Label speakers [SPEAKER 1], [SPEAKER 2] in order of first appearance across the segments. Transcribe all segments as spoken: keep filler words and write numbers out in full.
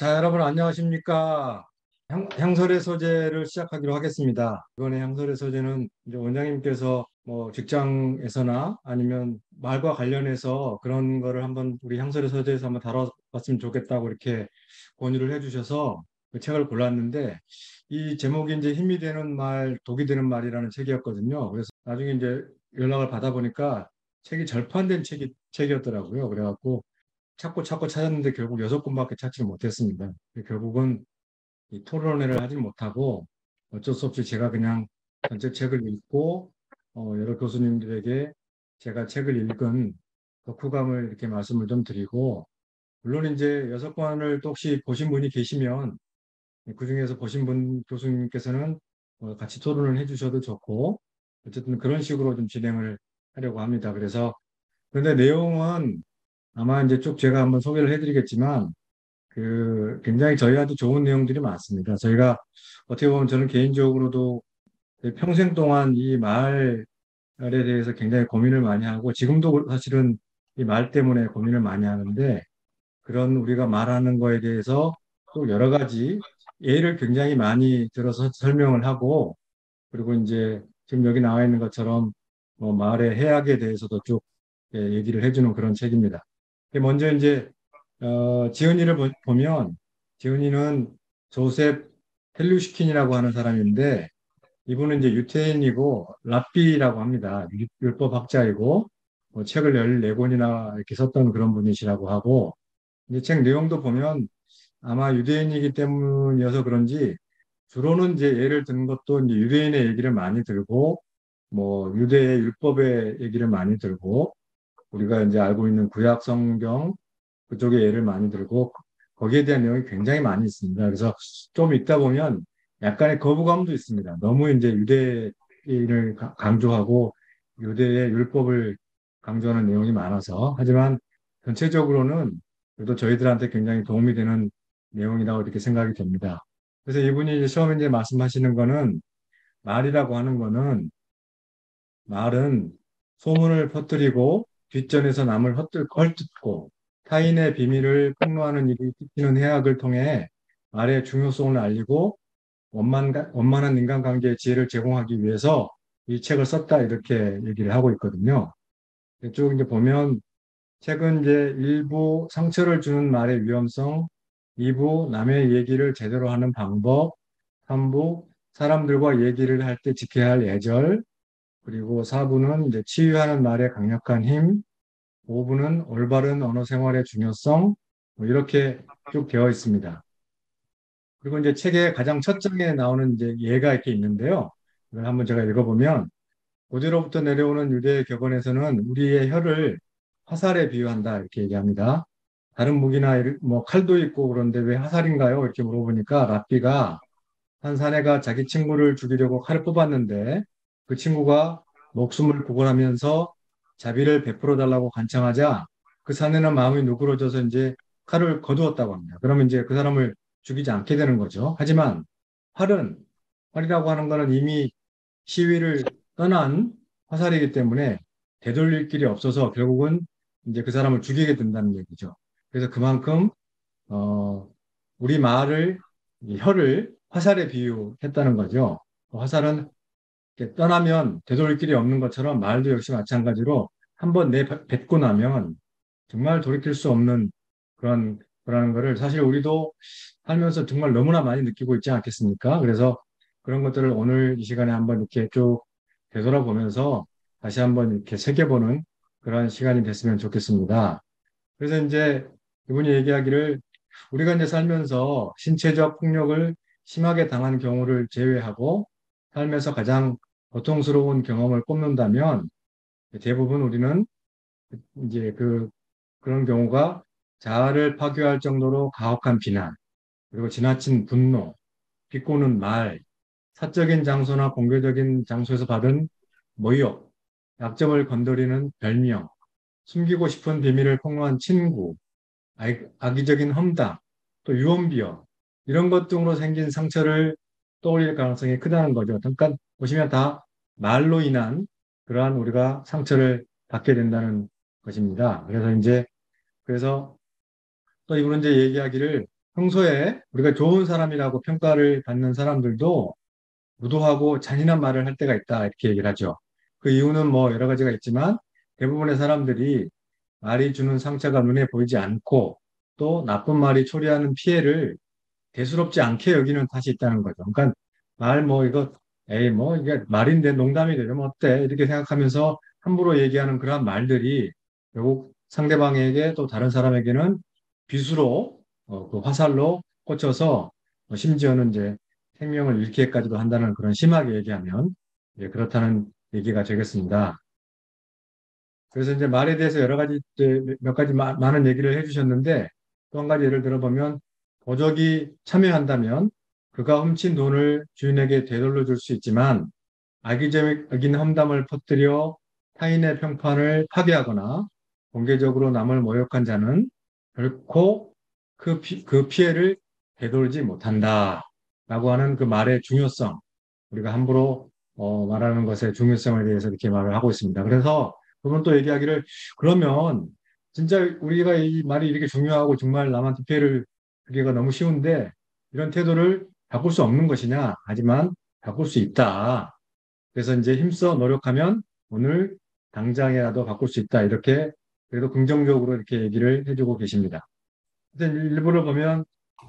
[SPEAKER 1] 자, 여러분 안녕하십니까? 향, 향설의 소재를 시작하기로 하겠습니다. 이번에 향설의 소재는 이제 원장님께서 뭐 직장에서나 아니면 말과 관련해서 그런 거를 한번 우리 향설의 소재에서 한번 다뤄봤으면 좋겠다고 이렇게 권유를 해주셔서 그 책을 골랐는데 이 제목이 이제 힘이 되는 말, 독이 되는 말이라는 책이었거든요. 그래서 나중에 이제 연락을 받아보니까 책이 절판된 책이, 책이었더라고요. 그래갖고 찾고 찾고 찾았는데 결국 여섯 군밖에 찾지 못했습니다. 결국은 이 토론회를 하지 못하고 어쩔 수 없이 제가 그냥 전체 책을 읽고 어, 여러 교수님들에게 제가 책을 읽은 덕후감을 이렇게 말씀을 좀 드리고 물론 이제 여섯 권을 또 혹시 보신 분이 계시면 그 중에서 보신 분 교수님께서는 어, 같이 토론을 해주셔도 좋고 어쨌든 그런 식으로 좀 진행을 하려고 합니다. 그래서 그런데 내용은 아마 이제 쭉 제가 한번 소개를 해드리겠지만, 그, 굉장히 저희한테 좋은 내용들이 많습니다. 저희가 어떻게 보면 저는 개인적으로도 평생 동안 이 말에 대해서 굉장히 고민을 많이 하고, 지금도 사실은 이 말 때문에 고민을 많이 하는데, 그런 우리가 말하는 거에 대해서 또 여러 가지 예를 굉장히 많이 들어서 설명을 하고, 그리고 이제 지금 여기 나와 있는 것처럼 뭐 말의 해악에 대해서도 쭉 예, 얘기를 해주는 그런 책입니다. 먼저 이제 어, 지은이를 보- 보면 지은이는 조셉 텔루시킨이라고 하는 사람인데 이분은 이제 유태인이고 랍비라고 합니다. 유- 율법학자이고 뭐 책을 열네 권이나 이렇게 썼던 그런 분이시라고 하고 이제 책 내용도 보면 아마 유대인이기 때문이어서 그런지 주로는 이제 예를 드는 것도 이제 유대인의 얘기를 많이 들고 뭐 유대의 율법의 얘기를 많이 들고 우리가 이제 알고 있는 구약 성경 그쪽에 예를 많이 들고 거기에 대한 내용이 굉장히 많이 있습니다. 그래서 좀 읽다 보면 약간의 거부감도 있습니다. 너무 이제 유대인을 가- 강조하고 유대의 율법을 강조하는 내용이 많아서 하지만 전체적으로는 그래도 저희들한테 굉장히 도움이 되는 내용이라고 이렇게 생각이 됩니다. 그래서 이분이 이제 처음에 이제 말씀하시는 거는 말이라고 하는 거는 말은 소문을 퍼뜨리고 뒷전에서 남을 헛들, 헐뜯고 타인의 비밀을 폭로하는 일이 끼치는 해악을 통해 말의 중요성을 알리고 원만, 원만한 인간관계의 지혜를 제공하기 위해서 이 책을 썼다 이렇게 얘기를 하고 있거든요. 쭉 이제 보면 책은 이제 일부 상처를 주는 말의 위험성, 이 부 남의 얘기를 제대로 하는 방법, 삼 부 사람들과 얘기를 할 때 지켜야 할 예절, 그리고 사 부는 이제 치유하는 말의 강력한 힘, 오 부는 올바른 언어 생활의 중요성, 뭐 이렇게 쭉 되어 있습니다. 그리고 이제 책의 가장 첫 장에 나오는 이제 예가 이렇게 있는데요. 이걸 한번 제가 읽어보면, 고대로부터 내려오는 유대의 격언에서는 우리의 혀를 화살에 비유한다 이렇게 얘기합니다. 다른 무기나 이르- 뭐 칼도 있고 그런데 왜 화살인가요? 이렇게 물어보니까 랍비가 한 사내가 자기 친구를 죽이려고 칼을 뽑았는데 그 친구가 목숨을 구걸하면서 자비를 베풀어 달라고 간청하자 그 사내는 마음이 누그러져서 이제 칼을 거두었다고 합니다. 그러면 이제 그 사람을 죽이지 않게 되는 거죠. 하지만 활은 활이라고 하는 거는 이미 시위를 떠난 화살이기 때문에 되돌릴 길이 없어서 결국은 이제 그 사람을 죽이게 된다는 얘기죠. 그래서 그만큼 어, 우리 말을, 이 혀를 화살에 비유했다는 거죠. 화살은 이렇게 떠나면 되돌릴 길이 없는 것처럼 말도 역시 마찬가지로 한번 내뱉고 나면 정말 돌이킬 수 없는 그런, 그런 거를 사실 우리도 살면서 정말 너무나 많이 느끼고 있지 않겠습니까? 그래서 그런 것들을 오늘 이 시간에 한번 이렇게 쭉 되돌아보면서 다시 한번 이렇게 새겨보는 그런 시간이 됐으면 좋겠습니다. 그래서 이제 이분이 얘기하기를 우리가 이제 살면서 신체적 폭력을 심하게 당한 경우를 제외하고 삶에서 가장 고통스러운 경험을 꼽는다면 대부분 우리는 이제 그 그런 경우가 자아를 파괴할 정도로 가혹한 비난, 그리고 지나친 분노, 비꼬는 말, 사적인 장소나 공개적인 장소에서 받은 모욕, 약점을 건드리는 별명, 숨기고 싶은 비밀을 폭로한 친구, 악- 악의적인 험담, 또 유언비어 이런 것 등으로 생긴 상처를 떠올릴 가능성이 크다는 거죠. 그러니까 보시면 다 말로 인한 그러한 우리가 상처를 받게 된다는 것입니다. 그래서 이제 그래서 또 이분은 이제 얘기하기를 평소에 우리가 좋은 사람이라고 평가를 받는 사람들도 무도하고 잔인한 말을 할 때가 있다 이렇게 얘기를 하죠. 그 이유는 뭐 여러 가지가 있지만 대부분의 사람들이 말이 주는 상처가 눈에 보이지 않고 또 나쁜 말이 초래하는 피해를 대수롭지 않게 여기는 탓이 있다는 거죠. 그러니까 말 뭐 이거 에이 뭐 이게 말인데 농담이 되면 어때 이렇게 생각하면서 함부로 얘기하는 그러한 말들이 결국 상대방에게 또 다른 사람에게는 빗으로 어, 그 화살로 꽂혀서 어, 심지어는 이제 생명을 잃기까지도 한다는 그런 심하게 얘기하면 예, 그렇다는 얘기가 되겠습니다. 그래서 이제 말에 대해서 여러 가지 이제 몇 가지 마- 많은 얘기를 해주셨는데 또 한 가지 예를 들어보면 도적이 참여한다면 그가 훔친 돈을 주인에게 되돌려 줄 수 있지만 악의적인 험담을 퍼뜨려 타인의 평판을 파괴하거나 공개적으로 남을 모욕한 자는 결코 그, 피, 그 피해를 되돌지 못한다. 라고 하는 그 말의 중요성, 우리가 함부로 어, 말하는 것의 중요성에 대해서 이렇게 말을 하고 있습니다. 그래서 그분 또 얘기하기를 그러면 진짜 우리가 이 말이 이렇게 중요하고 정말 남한테 피해를 주기가 너무 쉬운데 이런 태도를 바꿀 수 없는 것이냐? 하지만 바꿀 수 있다. 그래서 이제 힘써 노력하면 오늘 당장이라도 바꿀 수 있다. 이렇게 그래도 긍정적으로 이렇게 얘기를 해주고 계십니다. 일단 일부를 보면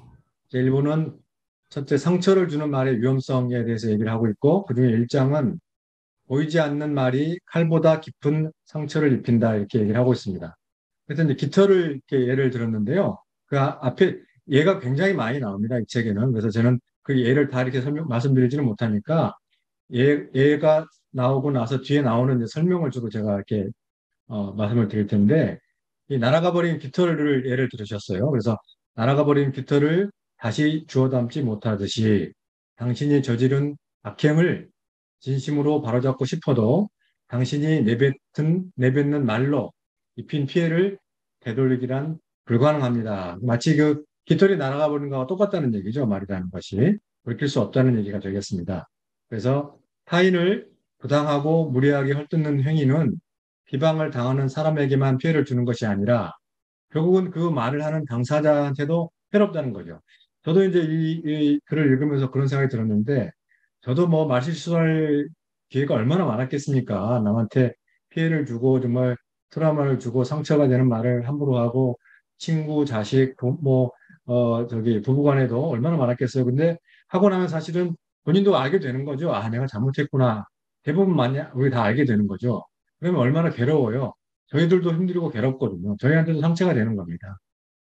[SPEAKER 1] 이제 일부는 첫째 상처를 주는 말의 위험성에 대해서 얘기를 하고 있고 그중에 일 장은 보이지 않는 말이 칼보다 깊은 상처를 입힌다 이렇게 얘기를 하고 있습니다. 그래서 이제 깃털을 이렇게 예를 들었는데요. 그 아- 앞에 예가 굉장히 많이 나옵니다. 이 책에는. 그래서 저는 그 예를 다 이렇게 설명, 말씀드리지는 못하니까 얘, 얘가 나오고 나서 뒤에 나오는 이제 설명을 주로 제가 이렇게 어, 말씀을 드릴 텐데, 이 날아가 버린 깃털을 예를 들으셨어요. 그래서 날아가 버린 깃털을 다시 주워 담지 못하듯이 당신이 저지른 악행을 진심으로 바로잡고 싶어도 당신이 내뱉은, 내뱉는 말로 입힌 피해를 되돌리기란 불가능합니다. 마치 그 깃털이 날아가 버린 거와 똑같다는 얘기죠. 말이라는 것이. 돌이킬 수 없다는 얘기가 되겠습니다. 그래서 타인을 부당하고 무리하게 헐뜯는 행위는 비방을 당하는 사람에게만 피해를 주는 것이 아니라 결국은 그 말을 하는 당사자한테도 해롭다는 거죠. 저도 이제 이, 이 글을 읽으면서 그런 생각이 들었는데 저도 뭐 말실수할 기회가 얼마나 많았겠습니까? 남한테 피해를 주고 정말 트라우마를 주고 상처가 되는 말을 함부로 하고 친구, 자식, 부, 뭐, 어, 저기 부부간에도 얼마나 많았겠어요. 근데 하고 나면 사실은 본인도 알게 되는 거죠. 아, 내가 잘못했구나. 대부분 많이 우리 다 알게 되는 거죠. 그러면 얼마나 괴로워요. 저희들도 힘들고 괴롭거든요. 저희한테도 상처가 되는 겁니다.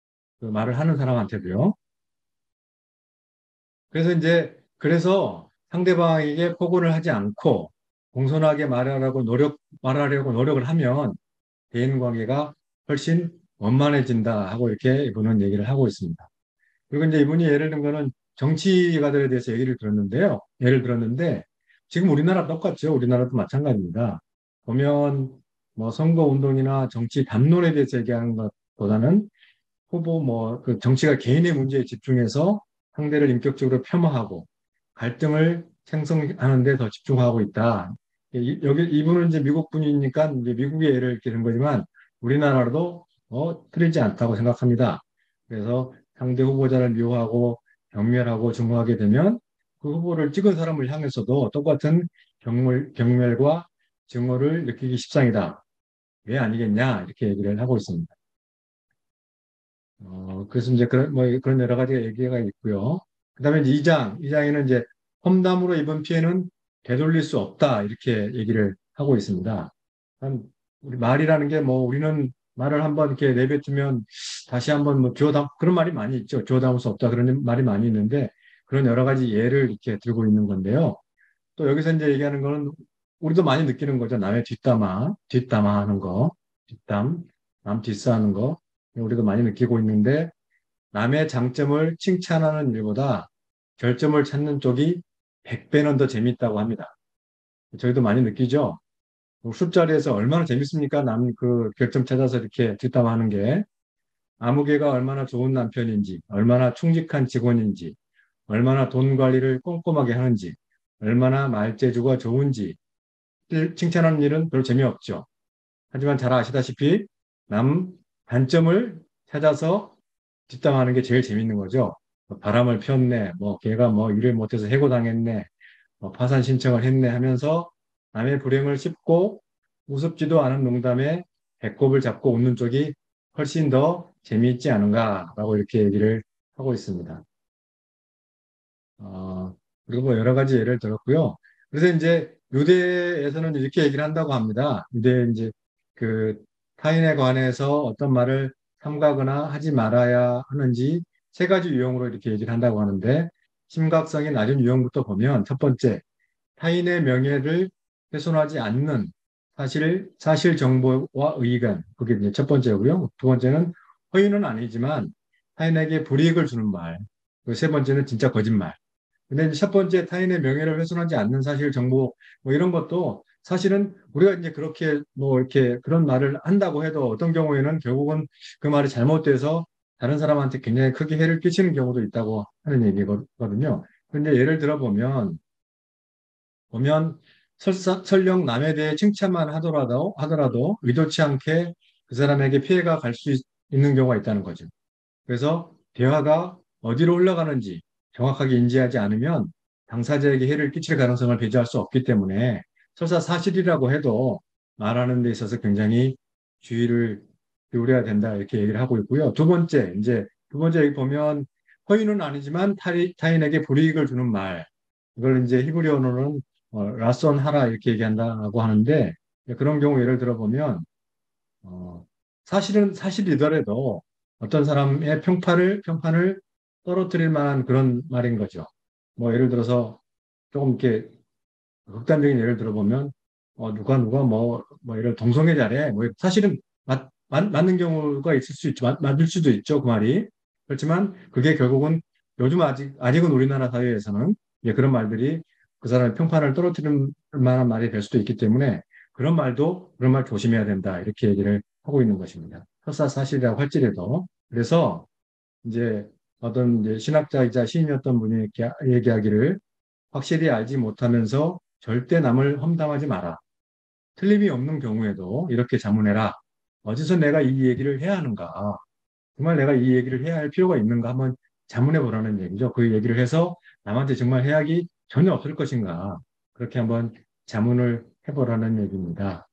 [SPEAKER 1] 그 말을 하는 사람한테도요. 그래서 이제 그래서 상대방에게 포고를 하지 않고 공손하게 말하려고 노력 말하려고 노력을 하면 대인 관계가 훨씬 원만해진다 하고 이렇게 이분은 얘기를 하고 있습니다. 그리고 이제 이분이 예를 든 거는 정치가들에 대해서 얘기를 들었는데요. 예를 들었는데 지금 우리나라 똑같죠. 우리나라도 마찬가지입니다. 보면 뭐 선거 운동이나 정치 담론에 대해서 얘기하는 것보다는 후보 뭐 그 정치가 개인의 문제에 집중해서 상대를 인격적으로 폄하하고 갈등을 생성하는 데 더 집중하고 있다. 이- 여기 이분은 이제 미국 분이니까 이제 미국의 예를 이렇게 든 거지만 우리나라도 어, 틀리지 않다고 생각합니다. 그래서 상대 후보자를 미워하고 경멸하고 증오하게 되면 그 후보를 찍은 사람을 향해서도 똑같은 경멸, 경멸과 증오를 느끼기 십상이다. 왜 아니겠냐? 이렇게 얘기를 하고 있습니다. 어, 그래서 이제 그런, 뭐, 그런 여러 가지 얘기가 있고요. 그 다음에 이제 이 장, 이 장에는 이제 험담으로 입은 피해는 되돌릴 수 없다. 이렇게 얘기를 하고 있습니다. 한, 우리 말이라는 게 뭐, 우리는 말을 한번 이렇게 내뱉으면 다시 한번 뭐, 주워 담, 그런 말이 많이 있죠. 주워 담을 수 없다. 그런 말이 많이 있는데, 그런 여러 가지 예를 이렇게 들고 있는 건데요. 또 여기서 이제 얘기하는 거는 우리도 많이 느끼는 거죠. 남의 뒷담화, 뒷담화 하는 거, 뒷담, 남 뒷싸하는 거. 우리도 많이 느끼고 있는데, 남의 장점을 칭찬하는 일보다 결점을 찾는 쪽이 백 배는 더 재밌다고 합니다. 저희도 많이 느끼죠? 술자리에서 얼마나 재밌습니까? 남 그 결점 찾아서 이렇게 뒷담화하는 게. 아무개가 얼마나 좋은 남편인지, 얼마나 충직한 직원인지, 얼마나 돈 관리를 꼼꼼하게 하는지, 얼마나 말재주가 좋은지 칭찬하는 일은 별로 재미없죠. 하지만 잘 아시다시피 남 단점을 찾아서 뒷담하는 게 제일 재밌는 거죠. 뭐 바람을 폈네, 뭐 걔가 뭐 일을 못해서 해고당했네, 뭐 파산 신청을 했네 하면서 남의 불행을 씹고 우습지도 않은 농담에 배꼽을 잡고 웃는 쪽이 훨씬 더 재미있지 않은가라고 이렇게 얘기를 하고 있습니다. 어, 그리고 뭐 여러 가지 예를 들었고요. 그래서 이제 유대에서는 이렇게 얘기를 한다고 합니다. 유대 이제 그 타인에 관해서 어떤 말을 삼가거나 하지 말아야 하는지 세 가지 유형으로 이렇게 얘기를 한다고 하는데 심각성이 낮은 유형부터 보면 첫 번째, 타인의 명예를 훼손하지 않는 사실, 사실 정보와 의견. 그게 이제 첫 번째고요. 두 번째는 허위는 아니지만 타인에게 불이익을 주는 말. 그리고 세 번째는 진짜 거짓말. 근데 이제 첫 번째 타인의 명예를 훼손하지 않는 사실 정보 뭐 이런 것도 사실은 우리가 이제 그렇게 뭐 이렇게 그런 말을 한다고 해도 어떤 경우에는 결국은 그 말이 잘못돼서 다른 사람한테 굉장히 크게 해를 끼치는 경우도 있다고 하는 얘기거든요. 근데 예를 들어 보면 보면 설사, 설령 남에 대해 칭찬만 하더라도 하더라도 의도치 않게 그 사람에게 피해가 갈 수 있는 경우가 있다는 거죠. 그래서 대화가 어디로 흘러가는지 정확하게 인지하지 않으면 당사자에게 해를 끼칠 가능성을 배제할 수 없기 때문에 설사 사실이라고 해도 말하는 데 있어서 굉장히 주의를 기울여야 된다 이렇게 얘기를 하고 있고요. 두 번째, 이제 두 번째 여기 보면 허위는 아니지만 타이, 타인에게 불이익을 주는 말 이걸 이제 히브리어로는 어, 라손 하라 이렇게 얘기한다고 하는데 그런 경우 예를 들어 보면 어, 사실은 사실이더라도 어떤 사람의 평판을, 평판을 떨어뜨릴 만한 그런 말인 거죠. 뭐, 예를 들어서 조금 이렇게 극단적인 예를 들어보면, 어, 누가 누가 뭐, 뭐, 이런 동성애 잘해. 뭐, 사실은 맞, 맞, 맞는 경우가 있을 수 있죠. 맞, 맞을 수도 있죠. 그 말이. 그렇지만 그게 결국은 요즘 아직, 아직은 우리나라 사회에서는 예, 그런 말들이 그 사람의 평판을 떨어뜨릴 만한 말이 될 수도 있기 때문에 그런 말도 그런 말 조심해야 된다. 이렇게 얘기를 하고 있는 것입니다. 설사사실이라고 할지라도. 그래서 이제 어떤 이제 신학자이자 시인이었던 분이 이렇게 얘기하기를 확실히 알지 못하면서 절대 남을 험담하지 마라. 틀림이 없는 경우에도 이렇게 자문해라. 어디서 내가 이 얘기를 해야 하는가? 정말 내가 이 얘기를 해야 할 필요가 있는가? 한번 자문해 보라는 얘기죠. 그 얘기를 해서 남한테 정말 해악이 전혀 없을 것인가? 그렇게 한번 자문을 해보라는 얘기입니다.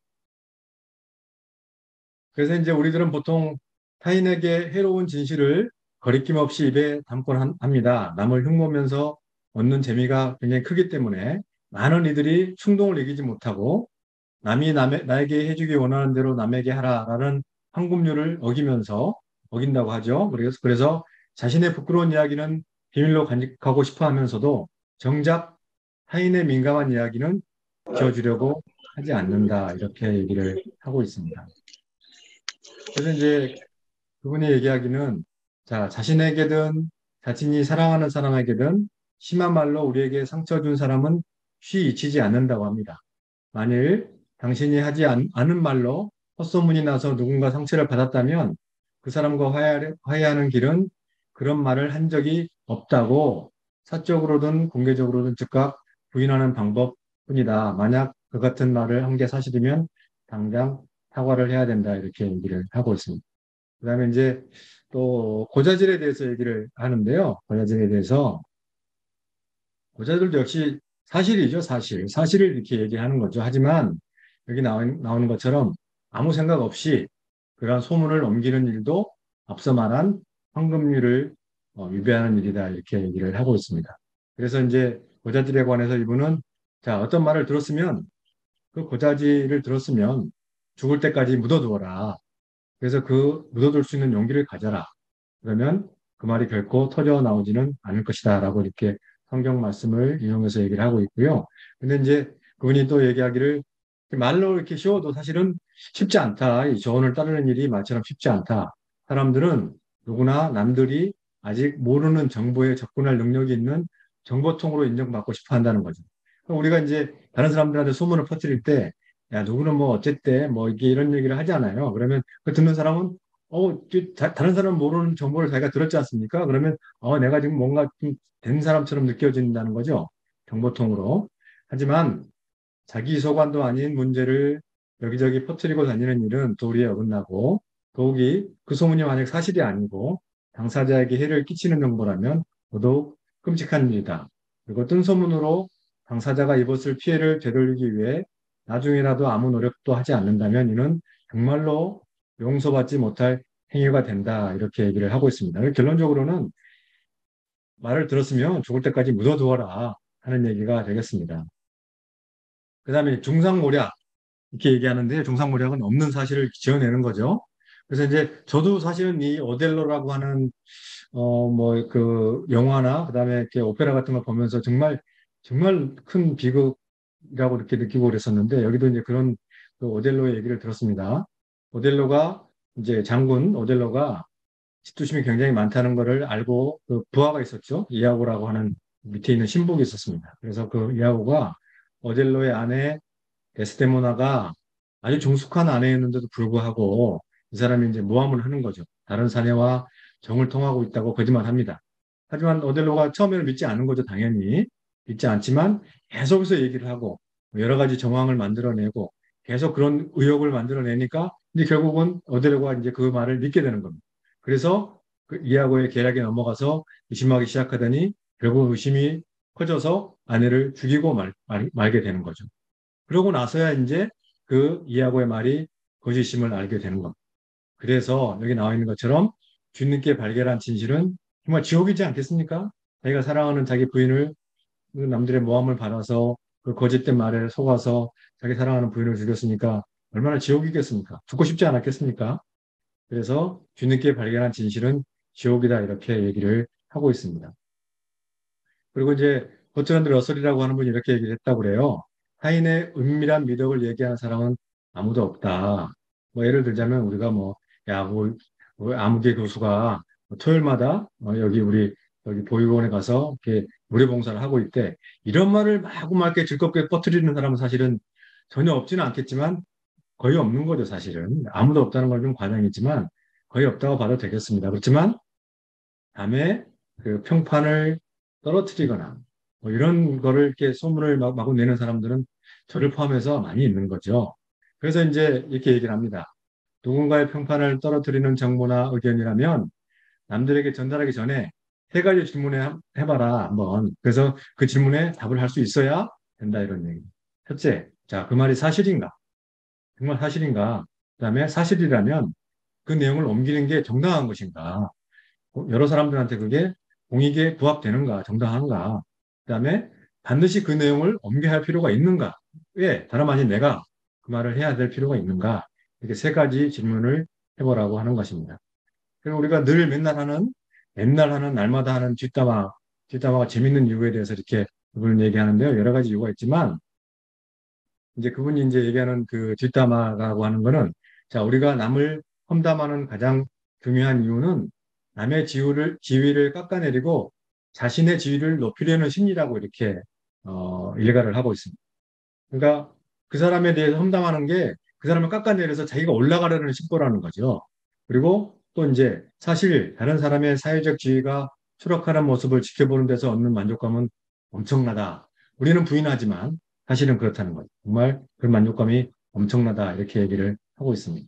[SPEAKER 1] 그래서 이제 우리들은 보통 타인에게 해로운 진실을 거리낌 없이 입에 담곤 한- 합니다. 남을 흉보면서 얻는 재미가 굉장히 크기 때문에 많은 이들이 충동을 이기지 못하고 남이 남의, 나에게 해주기 원하는 대로 남에게 하라라는 황금률을 어기면서 어긴다고 하죠. 그래서, 그래서 자신의 부끄러운 이야기는 비밀로 간직하고 싶어 하면서도 정작 타인의 민감한 이야기는 지어주려고 하지 않는다. 이렇게 얘기를 하고 있습니다. 그래서 이제 그분이 얘기하기는 자, 자신에게든 자신이 사랑하는 사람에게든 심한 말로 우리에게 상처 준 사람은 쉬 잊히지 않는다고 합니다. 만일 당신이 하지 않, 은 말로 헛소문이 나서 누군가 상처를 받았다면 그 사람과 화해, 화해하는 길은 그런 말을 한 적이 없다고 사적으로든 공개적으로든 즉각 부인하는 방법뿐이다. 만약 그 같은 말을 한 게 사실이면 당장 사과를 해야 된다. 이렇게 얘기를 하고 있습니다. 그다음에 이제 또 고자질에 대해서 얘기를 하는데요. 고자질에 대해서 고자질도 역시 사실이죠, 사실. 사실을 이렇게 얘기하는 거죠. 하지만 여기 나오, 나오는 것처럼 아무 생각 없이 그런 소문을 옮기는 일도 앞서 말한 황금률을 어, 위배하는 일이다. 이렇게 얘기를 하고 있습니다. 그래서 이제 고자질에 관해서 이분은 자, 어떤 말을 들었으면 그 고자질을 들었으면 죽을 때까지 묻어두어라. 그래서 그 묻어둘 수 있는 용기를 가져라. 그러면 그 말이 결코 터져 나오지는 않을 것이다. 라고 이렇게 성경 말씀을 인용해서 얘기를 하고 있고요. 근데 이제 그분이 또 얘기하기를 말로 이렇게 쉬워도 사실은 쉽지 않다. 이 조언을 따르는 일이 말처럼 쉽지 않다. 사람들은 누구나 남들이 아직 모르는 정보에 접근할 능력이 있는 정보통으로 인정받고 싶어 한다는 거죠. 그럼 우리가 이제 다른 사람들한테 소문을 퍼뜨릴 때, 야, 누구는 뭐 어쨌대, 뭐 이게 이런 얘기를 하잖아요. 그러면 그 듣는 사람은 어, 그 다, 다른 사람 모르는 정보를 자기가 들었지 않습니까? 그러면 어, 내가 지금 뭔가 좀 된 사람처럼 느껴진다는 거죠. 정보통으로. 하지만 자기 소관도 아닌 문제를 여기저기 퍼뜨리고 다니는 일은 도리에 어긋나고 더욱이 그 소문이 만약 사실이 아니고 당사자에게 해를 끼치는 정보라면 더더욱 끔찍한 일이다. 그리고 뜬 소문으로 당사자가 입었을 피해를 되돌리기 위해 나중에라도 아무 노력도 하지 않는다면 이는 정말로 용서받지 못할 행위가 된다. 이렇게 얘기를 하고 있습니다. 결론적으로는 말을 들었으면 죽을 때까지 묻어두어라 하는 얘기가 되겠습니다. 그 다음에 중상모략 이렇게 얘기하는데 중상모략은 없는 사실을 지어내는 거죠. 그래서 이제 저도 사실은 이 오델로라고 하는 어 뭐 그 영화나 그다음에 이렇게 오페라 같은 걸 보면서 정말 정말 큰 비극이라고 이렇게 느끼고 그랬었는데 여기도 이제 그런 그 오델로의 얘기를 들었습니다. 오델로가 이제 장군 오델로가嫉妬심이 굉장히 많다는 것을 알고 그 부하가 있었죠. 이아고라고 하는 밑에 있는 신복이 있었습니다. 그래서 그 이아고가 오델로의 아내 데스데모나가 아주 정숙한 아내였는데도 불구하고 이 사람이 이제 모함을 하는 거죠. 다른 사내와 정을 통하고 있다고 거짓말합니다. 하지만 오델로가 처음에는 믿지 않은 거죠. 당연히 믿지 않지만 계속해서 얘기를 하고 여러 가지 정황을 만들어내고 계속 그런 의혹을 만들어내니까 이제 결국은 오델로가 이제 그 말을 믿게 되는 겁니다. 그래서 그 이하고의 계략에 넘어가서 의심하기 시작하더니 결국 의심이 커져서 아내를 죽이고 말, 말, 말게 되는 거죠. 그러고 나서야 이제 그 이하고의 말이 거짓임을 알게 되는 겁니다. 그래서 여기 나와 있는 것처럼 주님께 발견한 진실은 정말 지옥이지 않겠습니까? 자기가 사랑하는 자기 부인을 그 남들의 모함을 받아서 그 거짓된 말에 속아서 자기 사랑하는 부인을 죽였으니까 얼마나 지옥이겠습니까? 죽고 싶지 않았겠습니까? 그래서 뒤늦게 발견한 진실은 지옥이다 이렇게 얘기를 하고 있습니다. 그리고 이제 버트란드 러설이라고 하는 분이 이렇게 얘기를 했다고 그래요. 타인의 은밀한 미덕을 얘기하는 사람은 아무도 없다. 뭐 예를 들자면 우리가 뭐, 야, 뭐, 뭐 아무개 교수가 뭐 토요일마다 어, 여기 우리 여기 보육원에 가서 이렇게 무료봉사를 하고 있대. 이런 말을 마구마구 즐겁게 퍼뜨리는 사람은 사실은 전혀 없지는 않겠지만 거의 없는 거죠, 사실은. 아무도 없다는 건 좀 과장이지만 거의 없다고 봐도 되겠습니다. 그렇지만 남의 그 평판을 떨어뜨리거나 뭐 이런 거를 이렇게 소문을 막, 마구 내는 사람들은 저를 포함해서 많이 있는 거죠. 그래서 이제 이렇게 얘기를 합니다. 누군가의 평판을 떨어뜨리는 정보나 의견이라면 남들에게 전달하기 전에 세 가지 질문을 해봐라, 한번. 그래서 그 질문에 답을 할 수 있어야 된다, 이런 얘기. 첫째, 자, 그 말이 사실인가? 정말 사실인가? 그다음에 사실이라면 그 내용을 옮기는 게 정당한 것인가? 여러 사람들한테 그게 공익에 부합되는가, 정당한가? 그다음에 반드시 그 내용을 옮겨야 할 필요가 있는가? 왜? 다름 아닌 내가 그 말을 해야 될 필요가 있는가? 이렇게 세 가지 질문을 해보라고 하는 것입니다. 그리고 우리가 늘 맨날 하는, 맨날 하는, 날마다 하는 뒷담화, 뒷담화가 재밌는 이유에 대해서 이렇게 그분을 얘기하는데요. 여러 가지 이유가 있지만, 이제 그분이 이제 얘기하는 그 뒷담화라고 하는 거는, 자, 우리가 남을 험담하는 가장 중요한 이유는 남의 지위를, 지위를 깎아내리고 자신의 지위를 높이려는 심리라고 이렇게, 어, 일가를 하고 있습니다. 그러니까 그 사람에 대해서 험담하는 게 그 사람을 깎아내려서 자기가 올라가려는 심보라는 거죠. 그리고 또 이제 사실 다른 사람의 사회적 지위가 추락하는 모습을 지켜보는 데서 얻는 만족감은 엄청나다. 우리는 부인하지만 사실은 그렇다는 거죠. 정말 그 만족감이 엄청나다. 이렇게 얘기를 하고 있습니다.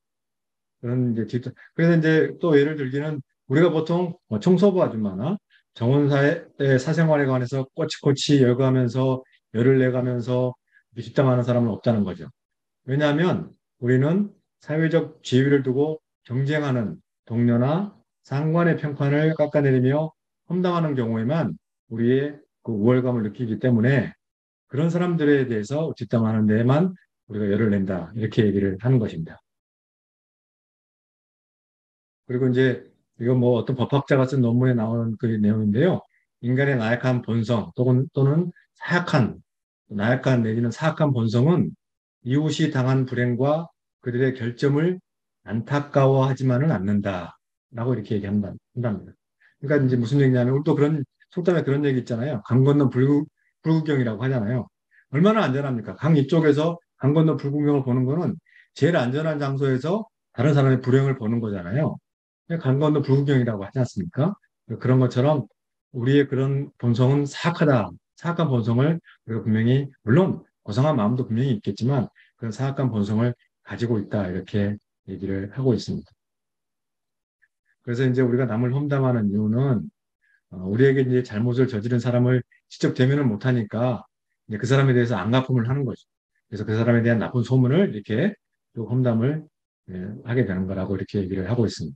[SPEAKER 1] 그런 이제 뒷- 그래서 이제 또 예를 들기는 우리가 보통 뭐 청소부 아줌마나 정원사의 사생활에 관해서 꼬치꼬치 열거하면서 열을 내가면서 뒷담하는 사람은 없다는 거죠. 왜냐하면 우리는 사회적 지위를 두고 경쟁하는 동료나 상관의 평판을 깎아내리며 험담하는 경우에만 우리의 그 우월감을 느끼기 때문에 그런 사람들에 대해서 뒷담하는 데에만 우리가 열을 낸다. 이렇게 얘기를 하는 것입니다. 그리고 이제 이거 뭐 어떤 법학자가 쓴 논문에 나오는 그 내용인데요. 인간의 나약한 본성 또는, 또는 사약한, 나약한 내지는 사악한 본성은 이웃이 당한 불행과 그들의 결점을 안타까워하지만은 않는다. 라고 이렇게 얘기한다, 한답니다. 그러니까 이제 무슨 얘기냐면, 우리 또 그런, 속담에 그런 얘기 있잖아요. 강 건너 불구, 불구경이라고 하잖아요. 얼마나 안전합니까? 강 이쪽에서 강 건너 불구경을 보는 거는 제일 안전한 장소에서 다른 사람의 불행을 보는 거잖아요. 강 건너 불구경이라고 하지 않습니까? 그런 것처럼 우리의 그런 본성은 사악하다. 사악한 본성을 우리가 분명히, 물론 고상한 마음도 분명히 있겠지만 그런 사악한 본성을 가지고 있다. 이렇게 얘기를 하고 있습니다. 그래서 이제 우리가 남을 험담하는 이유는 어, 우리에게 이제 잘못을 저지른 사람을 직접 대면을 못하니까 이제 그 사람에 대해서 안갚음을 하는 거죠. 그래서 그 사람에 대한 나쁜 소문을 이렇게 또 험담을 예, 하게 되는 거라고 이렇게 얘기를 하고 있습니다.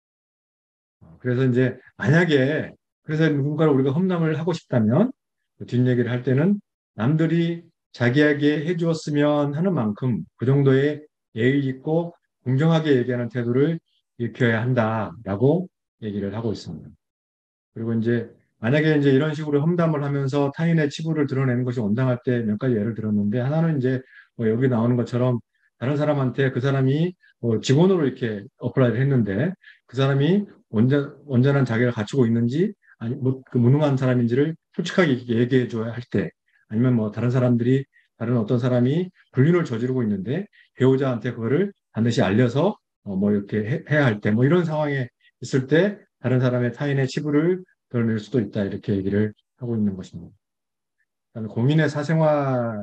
[SPEAKER 1] 어, 그래서 이제 만약에 그래서 누군가를 우리가 험담을 하고 싶다면 그 뒷얘기를 할 때는 남들이 자기에게 해주었으면 하는 만큼 그 정도의 예의 있고 공정하게 얘기하는 태도를 익혀야 한다라고 얘기를 하고 있습니다. 그리고 이제 만약에 이제 이런 식으로 험담을 하면서 타인의 치부를 드러내는 것이 온당할 때 몇 가지 예를 들었는데 하나는 이제 뭐 여기 나오는 것처럼 다른 사람한테 그 사람이 뭐 직원으로 이렇게 어플라이를 했는데 그 사람이 온전, 온전한 자격을 갖추고 있는지 아니 뭐그 무능한 사람인지를 솔직하게 얘기해 줘야 할 때 아니면 뭐 다른 사람들이 다른 어떤 사람이 불륜을 저지르고 있는데 배우자한테 그거를 반드시 알려서 어, 뭐 이렇게 해, 해야 할 때 뭐 이런 상황에 있을 때 다른 사람의 타인의 치부를 드러낼 수도 있다 이렇게 얘기를 하고 있는 것입니다. 그다음에 공인의 사생활은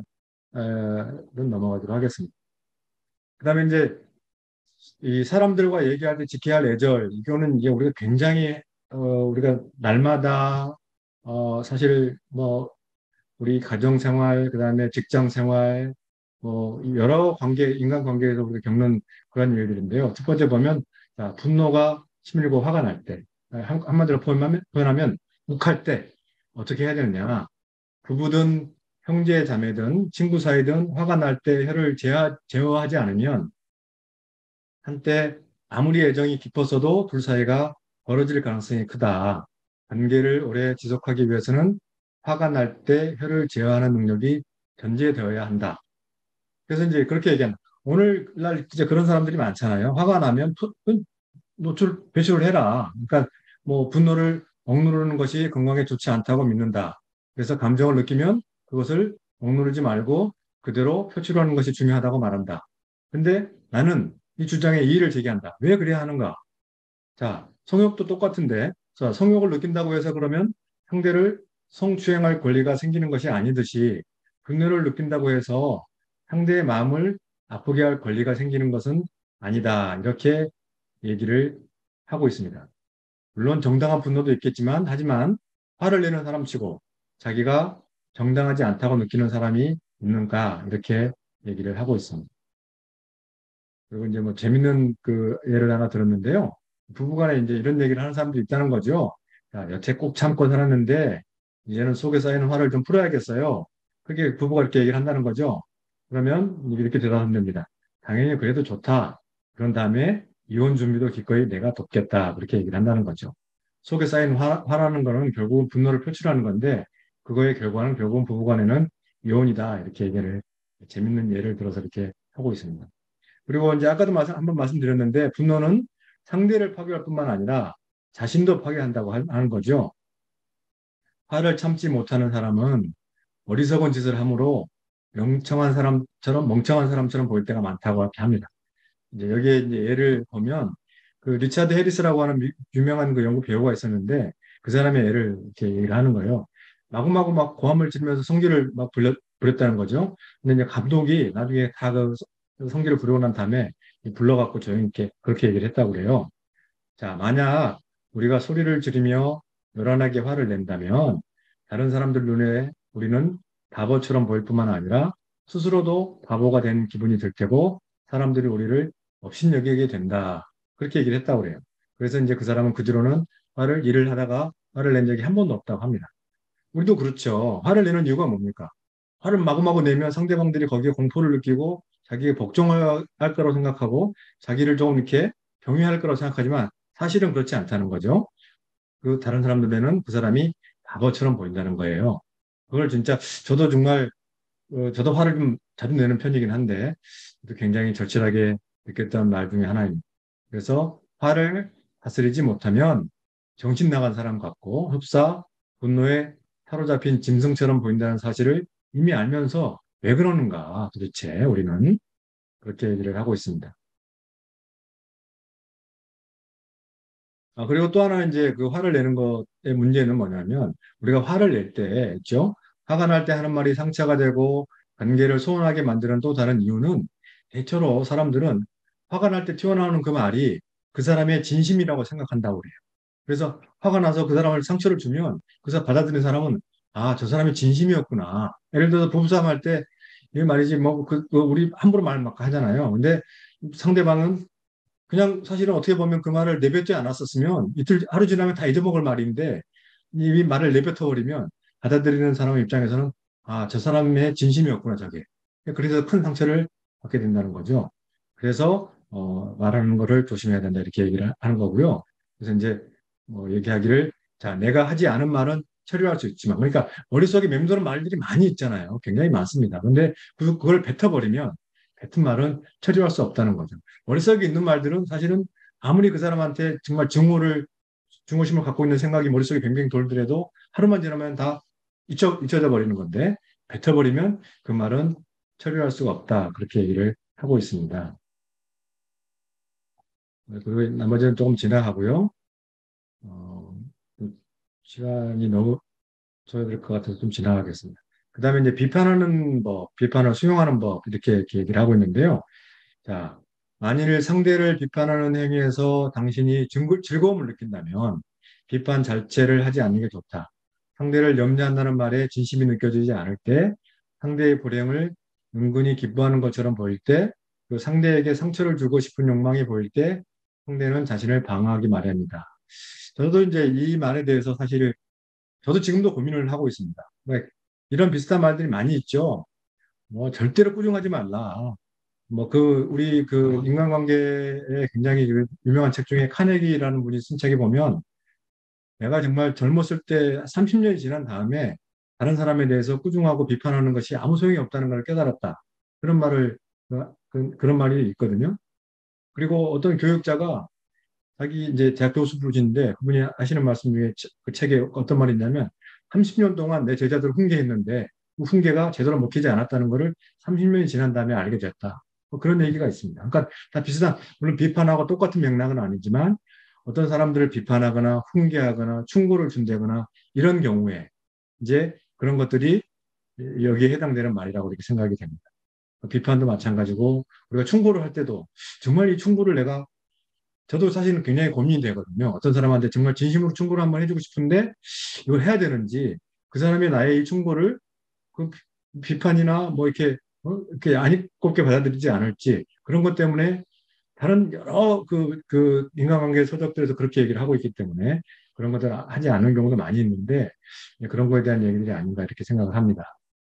[SPEAKER 1] 넘어가도록 하겠습니다. 그다음에 이제 이 사람들과 얘기할 때 지켜야 할 예절 이거는 이제 우리가 굉장히 어, 우리가 날마다 어, 사실 뭐 우리 가정생활 그다음에 직장생활 뭐 여러 관계 인간 관계에서 우리가 겪는 그런 일들인데요. 첫 번째 보면 자, 분노가 치밀고 화가 날 때, 한, 한마디로 표현하면, 표현하면 욱할 때 어떻게 해야 되느냐. 부부든 형제 자매든 친구 사이든 화가 날 때 혀를 제어, 제어하지 않으면 한때 아무리 애정이 깊었어도 둘 사이가 벌어질 가능성이 크다. 관계를 오래 지속하기 위해서는 화가 날 때 혀를 제어하는 능력이 전제되어야 한다. 그래서 이제 그렇게 얘기한다. 오늘날 이제 그런 사람들이 많잖아요. 화가 나면 푸- 노출, 배출을 해라. 그러니까 뭐 분노를 억누르는 것이 건강에 좋지 않다고 믿는다. 그래서 감정을 느끼면 그것을 억누르지 말고 그대로 표출하는 것이 중요하다고 말한다. 근데 나는 이 주장에 이의를 제기한다. 왜 그래야 하는가? 자, 성욕도 똑같은데, 자, 성욕을 느낀다고 해서 그러면 상대를 성추행할 권리가 생기는 것이 아니듯이 분노를 느낀다고 해서 상대의 마음을 아프게 할 권리가 생기는 것은 아니다. 이렇게 얘기를 하고 있습니다. 물론 정당한 분노도 있겠지만, 하지만 화를 내는 사람치고 자기가 정당하지 않다고 느끼는 사람이 있는가, 이렇게 얘기를 하고 있습니다. 그리고 이제 뭐 재밌는 그 예를 하나 들었는데요. 부부간에 이제 이런 얘기를 하는 사람도 있다는 거죠. 자, 여태 꼭 참고 살았는데, 이제는 속에 쌓이는 화를 좀 풀어야겠어요. 그게 부부가 이렇게 얘기를 한다는 거죠. 그러면 이렇게 대답하면 됩니다. 당연히 그래도 좋다. 그런 다음에 이혼 준비도 기꺼이 내가 돕겠다. 그렇게 얘기를 한다는 거죠. 속에 쌓인 화, 화라는 거는 결국은 분노를 표출하는 건데, 그거의 결과는 결국은 부부간에는 이혼이다. 이렇게 얘기를, 재밌는 예를 들어서 이렇게 하고 있습니다. 그리고 이제 아까도 한번 말씀드렸는데, 분노는 상대를 파괴할 뿐만 아니라 자신도 파괴한다고 하는 거죠. 화를 참지 못하는 사람은 어리석은 짓을 함으로 멍청한 사람처럼 멍청한 사람처럼 보일 때가 많다고 이렇게 합니다. 이제 여기에 이제 예를 보면 그 리차드 해리스라고 하는 미- 유명한 그 연구 배우가 있었는데 그 사람의 예를 이렇게 얘기를 하는 거예요. 마구마구 막 고함을 지르면서 성질을 막 불렸, 부렸다는 거죠. 근데 이제 감독이 나중에 다 그 성질을 부르고 난 다음에 불러갖고 조용히 이렇게 그렇게 얘기를 했다고 그래요. 자, 만약 우리가 소리를 지르며 요란하게 화를 낸다면 다른 사람들 눈에 우리는 바보처럼 보일 뿐만 아니라 스스로도 바보가 된 기분이 들 테고 사람들이 우리를 업신여기게 된다. 그렇게 얘기를 했다고 그래요. 그래서 이제 그 사람은 그 뒤로는 화를 일을 하다가 화를 낸 적이 한 번도 없다고 합니다. 우리도 그렇죠. 화를 내는 이유가 뭡니까? 화를 마구마구 내면 상대방들이 거기에 공포를 느끼고 자기가 복종할 거라고 생각하고 자기를 좀 이렇게 경외할 거라고 생각하지만 사실은 그렇지 않다는 거죠. 그 다른 사람들에는 그 사람이 바보처럼 보인다는 거예요. 그걸 진짜 저도 정말 어, 저도 화를 좀 자주 내는 편이긴 한데 굉장히 절실하게 느꼈던 말 중에 하나입니다. 그래서 화를 다스리지 못하면 정신 나간 사람 같고 흡사 분노에 사로잡힌 짐승처럼 보인다는 사실을 이미 알면서 왜 그러는가 도대체 우리는 그렇게 얘기를 하고 있습니다. 아, 그리고 또 하나 이제 그 화를 내는 것의 문제는 뭐냐면 우리가 화를 낼 때 있죠. 화가 날 때 하는 말이 상처가 되고 관계를 소원하게 만드는 또 다른 이유는 대체로 사람들은 화가 날 때 튀어나오는 그 말이 그 사람의 진심이라고 생각한다고 그래요. 그래서 화가 나서 그 사람을 상처를 주면 그래서 받아들이는 사람은 아, 저 사람이 진심이었구나. 예를 들어서 부부싸움 할 때 이 말이지 뭐 그, 그 우리 함부로 말 막 하잖아요. 근데 상대방은 그냥 사실은 어떻게 보면 그 말을 내뱉지 않았었으면 이틀 하루 지나면 다 잊어먹을 말인데 이 말을 내뱉어 버리면 받아들이는 사람 입장에서는 아, 저 사람의 진심이었구나 저게. 그래서 큰 상처를 받게 된다는 거죠. 그래서 어, 말하는 거를 조심해야 된다 이렇게 얘기를 하는 거고요. 그래서 이제 뭐 얘기하기를 자, 내가 하지 않은 말은 처리할 수 있지만 그러니까 머릿속에 맴도는 말들이 많이 있잖아요. 굉장히 많습니다. 근데 그- 그걸 뱉어버리면 뱉은 말은 처리할 수 없다는 거죠. 머릿속에 있는 말들은 사실은 아무리 그 사람한테 정말 증오를, 증오심을 갖고 있는 생각이 머릿속에 뱅뱅 돌더라도 하루만 지나면 다 잊혀, 잊혀져 버리는 건데, 뱉어버리면 그 말은 처리할 수가 없다. 그렇게 얘기를 하고 있습니다. 그리고 나머지는 조금 지나가고요. 어, 그 시간이 너무 소요될 것 같아서 좀 지나가겠습니다. 그 다음에 이제 비판하는 법, 비판을 수용하는 법, 이렇게, 이렇게 얘기를 하고 있는데요. 자, 만일 상대를 비판하는 행위에서 당신이 증거- 즐거움을 느낀다면 비판 자체를 하지 않는 게 좋다. 상대를 염려한다는 말에 진심이 느껴지지 않을 때, 상대의 불행을 은근히 기뻐하는 것처럼 보일 때, 그 상대에게 상처를 주고 싶은 욕망이 보일 때, 상대는 자신을 방어하기 마련이다. 저도 이제 이 말에 대해서 사실 저도 지금도 고민을 하고 있습니다. 왜 이런 비슷한 말들이 많이 있죠. 뭐 절대로 꾸중하지 말라. 뭐 그 우리 그 인간관계에 굉장히 그 유명한 책 중에 카네기라는 분이 쓴 책에 보면 내가 정말 젊었을 때 삼십 년이 지난 다음에 다른 사람에 대해서 꾸중하고 비판하는 것이 아무 소용이 없다는 걸 깨달았다. 그런 말을 그, 그- 그런 말이 있거든요. 그리고 어떤 교육자가 자기 이제 대학 교수 부르시는데 그분이 하시는 말씀 중에 그 책에 어떤 말이 있냐면 삼십 년 동안 내 제자들을 훈계했는데 그 훈계가 제대로 먹히지 않았다는 것을 삼십 년이 지난 다음에 알게 됐다. 뭐 그런 얘기가 있습니다. 그러니까 다 비슷한, 물론 비판하고 똑같은 맥락은 아니지만 어떤 사람들을 비판하거나 훈계하거나 충고를 준다거나 이런 경우에 이제 그런 것들이 여기에 해당되는 말이라고 이렇게 생각이 됩니다. 비판도 마찬가지고 우리가 충고를 할 때도 정말 이 충고를 내가 저도 사실은 굉장히 고민이 되거든요. 어떤 사람한테 정말 진심으로 충고를 한번 해주고 싶은데 이걸 해야 되는지 그 사람이 나의 이 충고를 그 비- 판이나 뭐 이렇게 어? 이렇게 안 입곱게 받아들이지 않을지 그런 것 때문에 다른 여러 그, 그 인간관계 서적들에서 그렇게 얘기를 하고 있기 때문에 그런 것들을 하지 않는 경우도 많이 있는데 그런 거에 대한 얘기들이 아닌가 이렇게 생각을 합니다.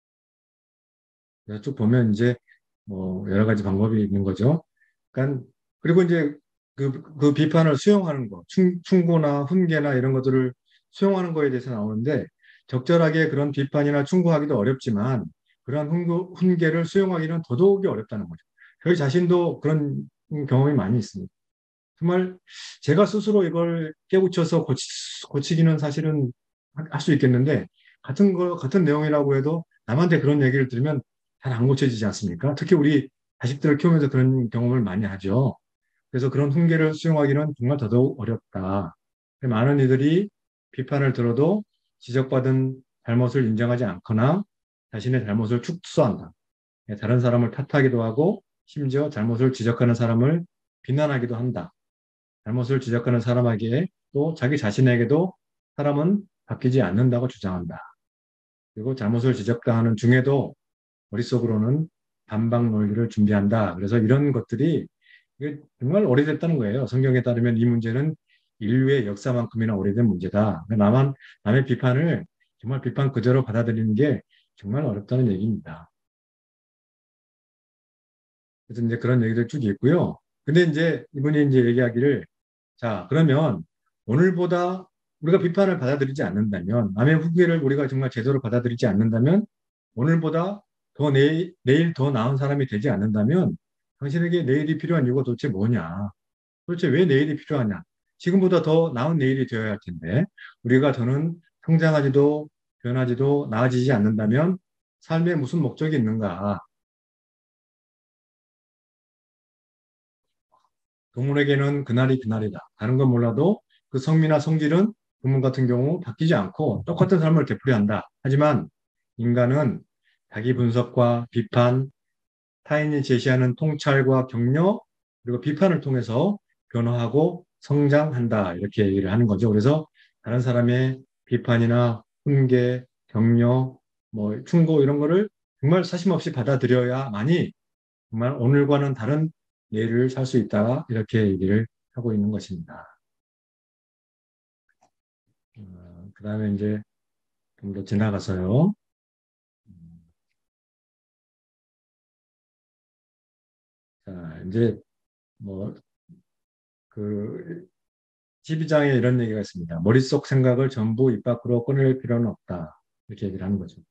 [SPEAKER 1] 그래서 쭉 보면 이제 뭐 여러 가지 방법이 있는 거죠. 그러니까 그리고 이제 그, 그 비판을 수용하는 거, 충, 충고나 훈계나 이런 것들을 수용하는 거에 대해서 나오는데 적절하게 그런 비판이나 충고하기도 어렵지만 그러한 훈고, 훈계를 수용하기는 더더욱이 어렵다는 거죠. 저희 자신도 그런 경험이 많이 있습니다. 정말 제가 스스로 이걸 깨우쳐서 고치, 고치기는 사실은 할 수 있겠는데 같은 거, 같은 내용이라고 해도 남한테 그런 얘기를 들으면 잘 안 고쳐지지 않습니까? 특히 우리 자식들을 키우면서 그런 경험을 많이 하죠. 그래서 그런 훈계를 수용하기는 정말 더더욱 어렵다. 많은 이들이 비판을 들어도 지적받은 잘못을 인정하지 않거나 자신의 잘못을 축소한다. 다른 사람을 탓하기도 하고 심지어 잘못을 지적하는 사람을 비난하기도 한다. 잘못을 지적하는 사람에게 또 자기 자신에게도 사람은 바뀌지 않는다고 주장한다. 그리고 잘못을 지적당하는 중에도 머릿속으로는 반박 논리를 준비한다. 그래서 이런 것들이 이게 정말 오래됐다는 거예요. 성경에 따르면 이 문제는 인류의 역사만큼이나 오래된 문제다. 그러니까 나만 남의 비판을 정말 비판 그대로 받아들이는 게 정말 어렵다는 얘기입니다. 그래서 이제 그런 얘기들 쭉 있고요. 근데 이제 이분이 이제 얘기하기를 자, 그러면 오늘보다 우리가 비판을 받아들이지 않는다면, 남의 후기를 우리가 정말 제대로 받아들이지 않는다면, 오늘보다 더 내일, 내일 더 나은 사람이 되지 않는다면, 당신에게 내일이 필요한 이유가 도대체 뭐냐? 도대체 왜 내일이 필요하냐? 지금보다 더 나은 내일이 되어야 할 텐데, 우리가 더는 성장하지도 변하지도 나아지지 않는다면, 삶에 무슨 목적이 있는가? 동물에게는 그날이 그날이다. 다른 건 몰라도 그 성미나 성질은 동물 같은 경우 바뀌지 않고 똑같은 삶을 되풀이한다. 하지만 인간은 자기 분석과 비판, 타인이 제시하는 통찰과 격려, 그리고 비판을 통해서 변화하고 성장한다. 이렇게 얘기를 하는 거죠. 그래서 다른 사람의 비판이나 훈계, 격려, 뭐 충고 이런 거를 정말 사심없이 받아들여야만이 정말 오늘과는 다른 내일을 살 수 있다. 이렇게 얘기를 하고 있는 것입니다. 어, 그 다음에 이제 좀 더 지나가서요. 자, 이제 뭐 그 십이 장에 이런 얘기가 있습니다. 머릿속 생각을 전부 입 밖으로 꺼낼 필요는 없다. 이렇게 얘기를 하는 거죠.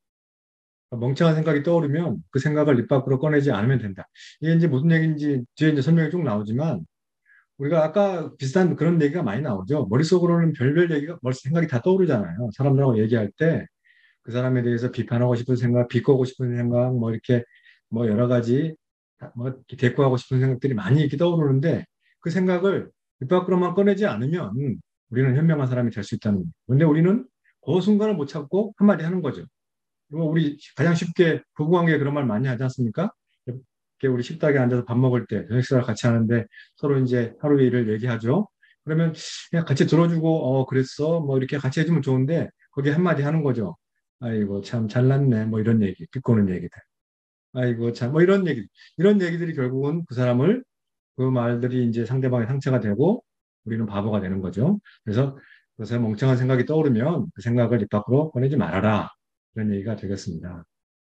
[SPEAKER 1] 멍청한 생각이 떠오르면 그 생각을 입 밖으로 꺼내지 않으면 된다. 이게 이제 무슨 얘기인지 뒤에 이제 설명이 쭉 나오지만 우리가 아까 비슷한 그런 얘기가 많이 나오죠. 머릿속으로는 별별 얘기가, 머릿 생각이 다 떠오르잖아요. 사람들하고 얘기할 때 그 사람에 대해서 비판하고 싶은 생각, 비꼬고 싶은 생각, 뭐 이렇게 뭐 여러 가지 뭐 이렇게 대꾸하고 싶은 생각들이 많이 이렇게 떠오르는데 그 생각을 입 밖으로만 꺼내지 않으면 우리는 현명한 사람이 될 수 있다는 거예요. 근데 우리는 그 순간을 못 참고 한마디 하는 거죠. 이거 우리 가장 쉽게 부부관계에 그런 말 많이 하지 않습니까? 이렇게 우리 식탁에 앉아서 밥 먹을 때 저녁 식사를 같이 하는데 서로 이제 하루 일을 얘기하죠. 그러면 그냥 같이 들어주고 어 그랬어 뭐 이렇게 같이 해주면 좋은데 거기에 한마디 하는 거죠. 아이고 참 잘났네 뭐 이런 얘기 비꼬는 얘기들. 아이고 참 뭐 이런 얘기 이런 얘기들이 결국은 그 사람을 그 말들이 이제 상대방의 상처가 되고 우리는 바보가 되는 거죠. 그래서 그래서 멍청한 생각이 떠오르면 그 생각을 입 밖으로 꺼내지 말아라. 이런 얘기가 되겠습니다.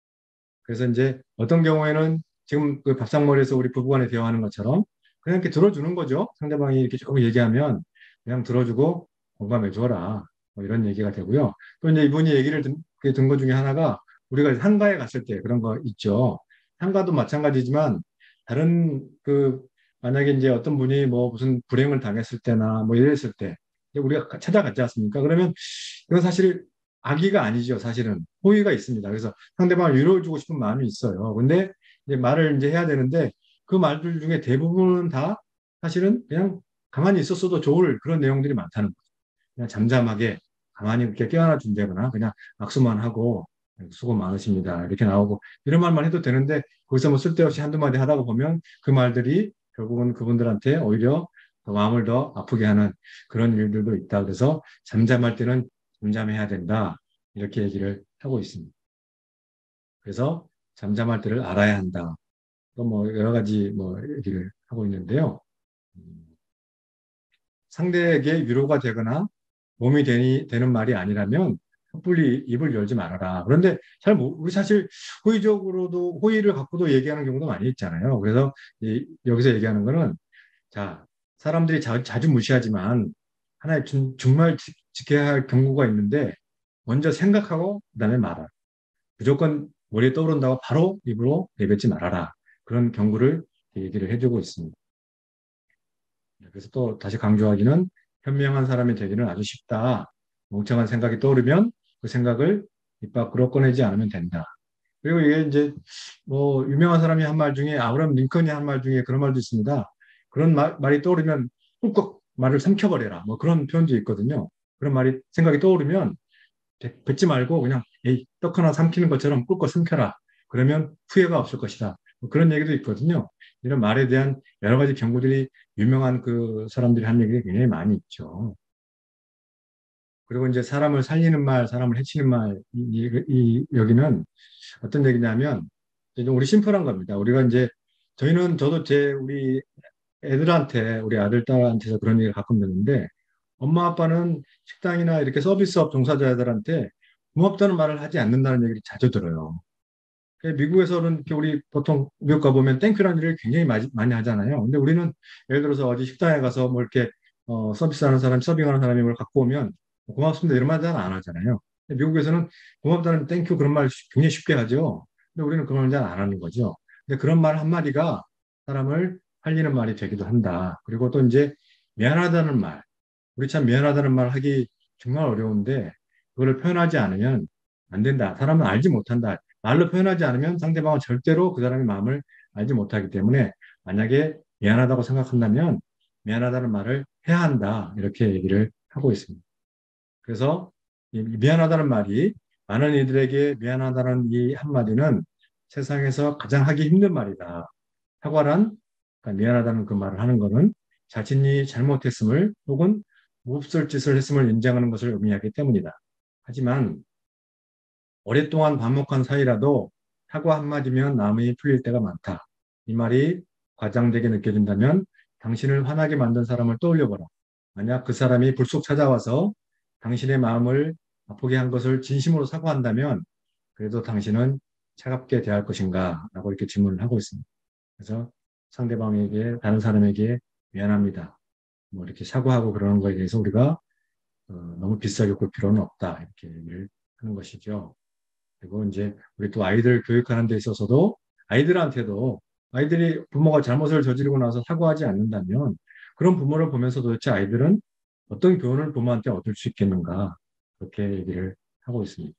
[SPEAKER 1] 그래서 이제 어떤 경우에는 지금 그 밥상머리에서 우리 부부간에 대화하는 것처럼 그냥 이렇게 들어주는 거죠. 상대방이 이렇게 조금 얘기하면 그냥 들어주고 공감해 줘라. 뭐 이런 얘기가 되고요. 또 이제 이분이 얘기를 든, 든것 중에 하나가 우리가 상가에 갔을 때 그런 거 있죠. 상가도 마찬가지지만 다른 그 만약에 이제 어떤 분이 뭐 무슨 불행을 당했을 때나 뭐 이랬을 때 우리가 찾아갔지 않습니까? 그러면 이건 사실 악의가 아니죠. 사실은 호의가 있습니다. 그래서 상대방을 위로해주고 싶은 마음이 있어요. 근데 이제 말을 이제 해야 되는데 그 말들 중에 대부분은 다 사실은 그냥 가만히 있었어도 좋을 그런 내용들이 많다는 거죠. 그냥 잠잠하게 가만히 이렇게 껴안아 준다거나 그냥 악수만 하고 수고 많으십니다. 이렇게 나오고 이런 말만 해도 되는데 거기서 뭐 쓸데없이 한두 마디 하다가 보면 그 말들이 결국은 그분들한테 오히려 더 마음을 더 아프게 하는 그런 일들도 있다. 그래서 잠잠할 때는 잠잠해야 된다. 이렇게 얘기를 하고 있습니다. 그래서 잠잠할 때를 알아야 한다. 또 뭐 여러 가지 뭐 얘기를 하고 있는데요. 음, 상대에게 위로가 되거나 도움이 되니, 되는 말이 아니라면 섣불리 입을 열지 말아라. 그런데 잘 모- 우리 사실 호의적으로도 호의를 갖고도 얘기하는 경우도 많이 있잖아요. 그래서 이, 여기서 얘기하는 거는 자 사람들이 자, 자주 무시하지만 하나의 중, 정말 지, 지켜야 할 경고가 있는데 먼저 생각하고 그다음에 말아. 무조건 머리에 떠오른다고 바로 입으로 내뱉지 말아라. 그런 경고를 얘기를 해주고 있습니다. 그래서 또 다시 강조하기는 현명한 사람이 되기는 아주 쉽다. 멍청한 생각이 떠오르면 그 생각을 입 밖으로 꺼내지 않으면 된다. 그리고 이게 이제 뭐 유명한 사람이 한 말 중에 아브라함 링컨이 한 말 중에 그런 말도 있습니다. 그런 말, 말이 떠오르면 꿀꺽 말을 삼켜버려라. 뭐 그런 표현도 있거든요. 그런 말이 생각이 떠오르면 뱉지 말고 그냥 에이, 떡 하나 삼키는 것처럼 꿀꺽 삼켜라. 그러면 후회가 없을 것이다. 뭐 그런 얘기도 있거든요. 이런 말에 대한 여러 가지 경고들이 유명한 그 사람들이 한 얘기가 굉장히 많이 있죠. 그리고 이제 사람을 살리는 말, 사람을 해치는 말, 이, 이, 이 여기는 어떤 얘기냐면 이제 우리 심플한 겁니다. 우리가 이제 저희는 저도 제 우리 애들한테 우리 아들 딸한테서 그런 얘기를 가끔 듣는데 엄마 아빠는 식당이나 이렇게 서비스업 종사자들한테 고맙다는 말을 하지 않는다는 얘기를 자주 들어요. 그 미국에서는 이렇게 우리 보통 미국 가보면 땡큐라는 일을 굉장히 많이, 많이 하잖아요. 근데 우리는 예를 들어서 어디 식당에 가서 뭐 이렇게 어, 서비스하는 사람, 서빙하는 사람이 뭘 갖고 오면 고맙습니다 이런 말 잘 안 하잖아요. 근데 미국에서는 고맙다는 땡큐 그런 말 굉장히 쉽게 하죠. 근데 우리는 그런 말 잘 안 하는 거죠. 근데 그런 말 한마디가 사람을 살리는 말이 되기도 한다. 그리고 또 이제 미안하다는 말. 우리 참 미안하다는 말 하기 정말 어려운데 그거를 표현하지 않으면 안 된다. 사람은 알지 못한다. 말로 표현하지 않으면 상대방은 절대로 그 사람의 마음을 알지 못하기 때문에 만약에 미안하다고 생각한다면 미안하다는 말을 해야 한다. 이렇게 얘기를 하고 있습니다. 그래서 이 미안하다는 말이 많은 이들에게 미안하다는 이 한마디는 세상에서 가장 하기 힘든 말이다. 탁월한 그러니까 미안하다는 그 말을 하는 거는 자신이 잘못했음을 혹은 몹쓸 짓을 했음을 인정하는 것을 의미하기 때문이다. 하지만 오랫동안 반복한 사이라도 사과 한마디면 마음이 풀릴 때가 많다. 이 말이 과장되게 느껴진다면 당신을 화나게 만든 사람을 떠올려보라. 만약 그 사람이 불쑥 찾아와서 당신의 마음을 아프게 한 것을 진심으로 사과한다면 그래도 당신은 차갑게 대할 것인가? 라고 이렇게 질문을 하고 있습니다. 그래서 상대방에게, 다른 사람에게 미안합니다. 뭐 이렇게 사과하고 그러는 거에 대해서 우리가 어, 너무 비싸게 볼 필요는 없다. 이렇게 얘기를 하는 것이죠. 그리고 이제 우리 또 아이들 교육하는 데 있어서도 아이들한테도 아이들이 부모가 잘못을 저지르고 나서 사과하지 않는다면 그런 부모를 보면서 도대체 아이들은 어떤 교훈을 부모한테 얻을 수 있겠는가 그렇게 얘기를 하고 있습니다.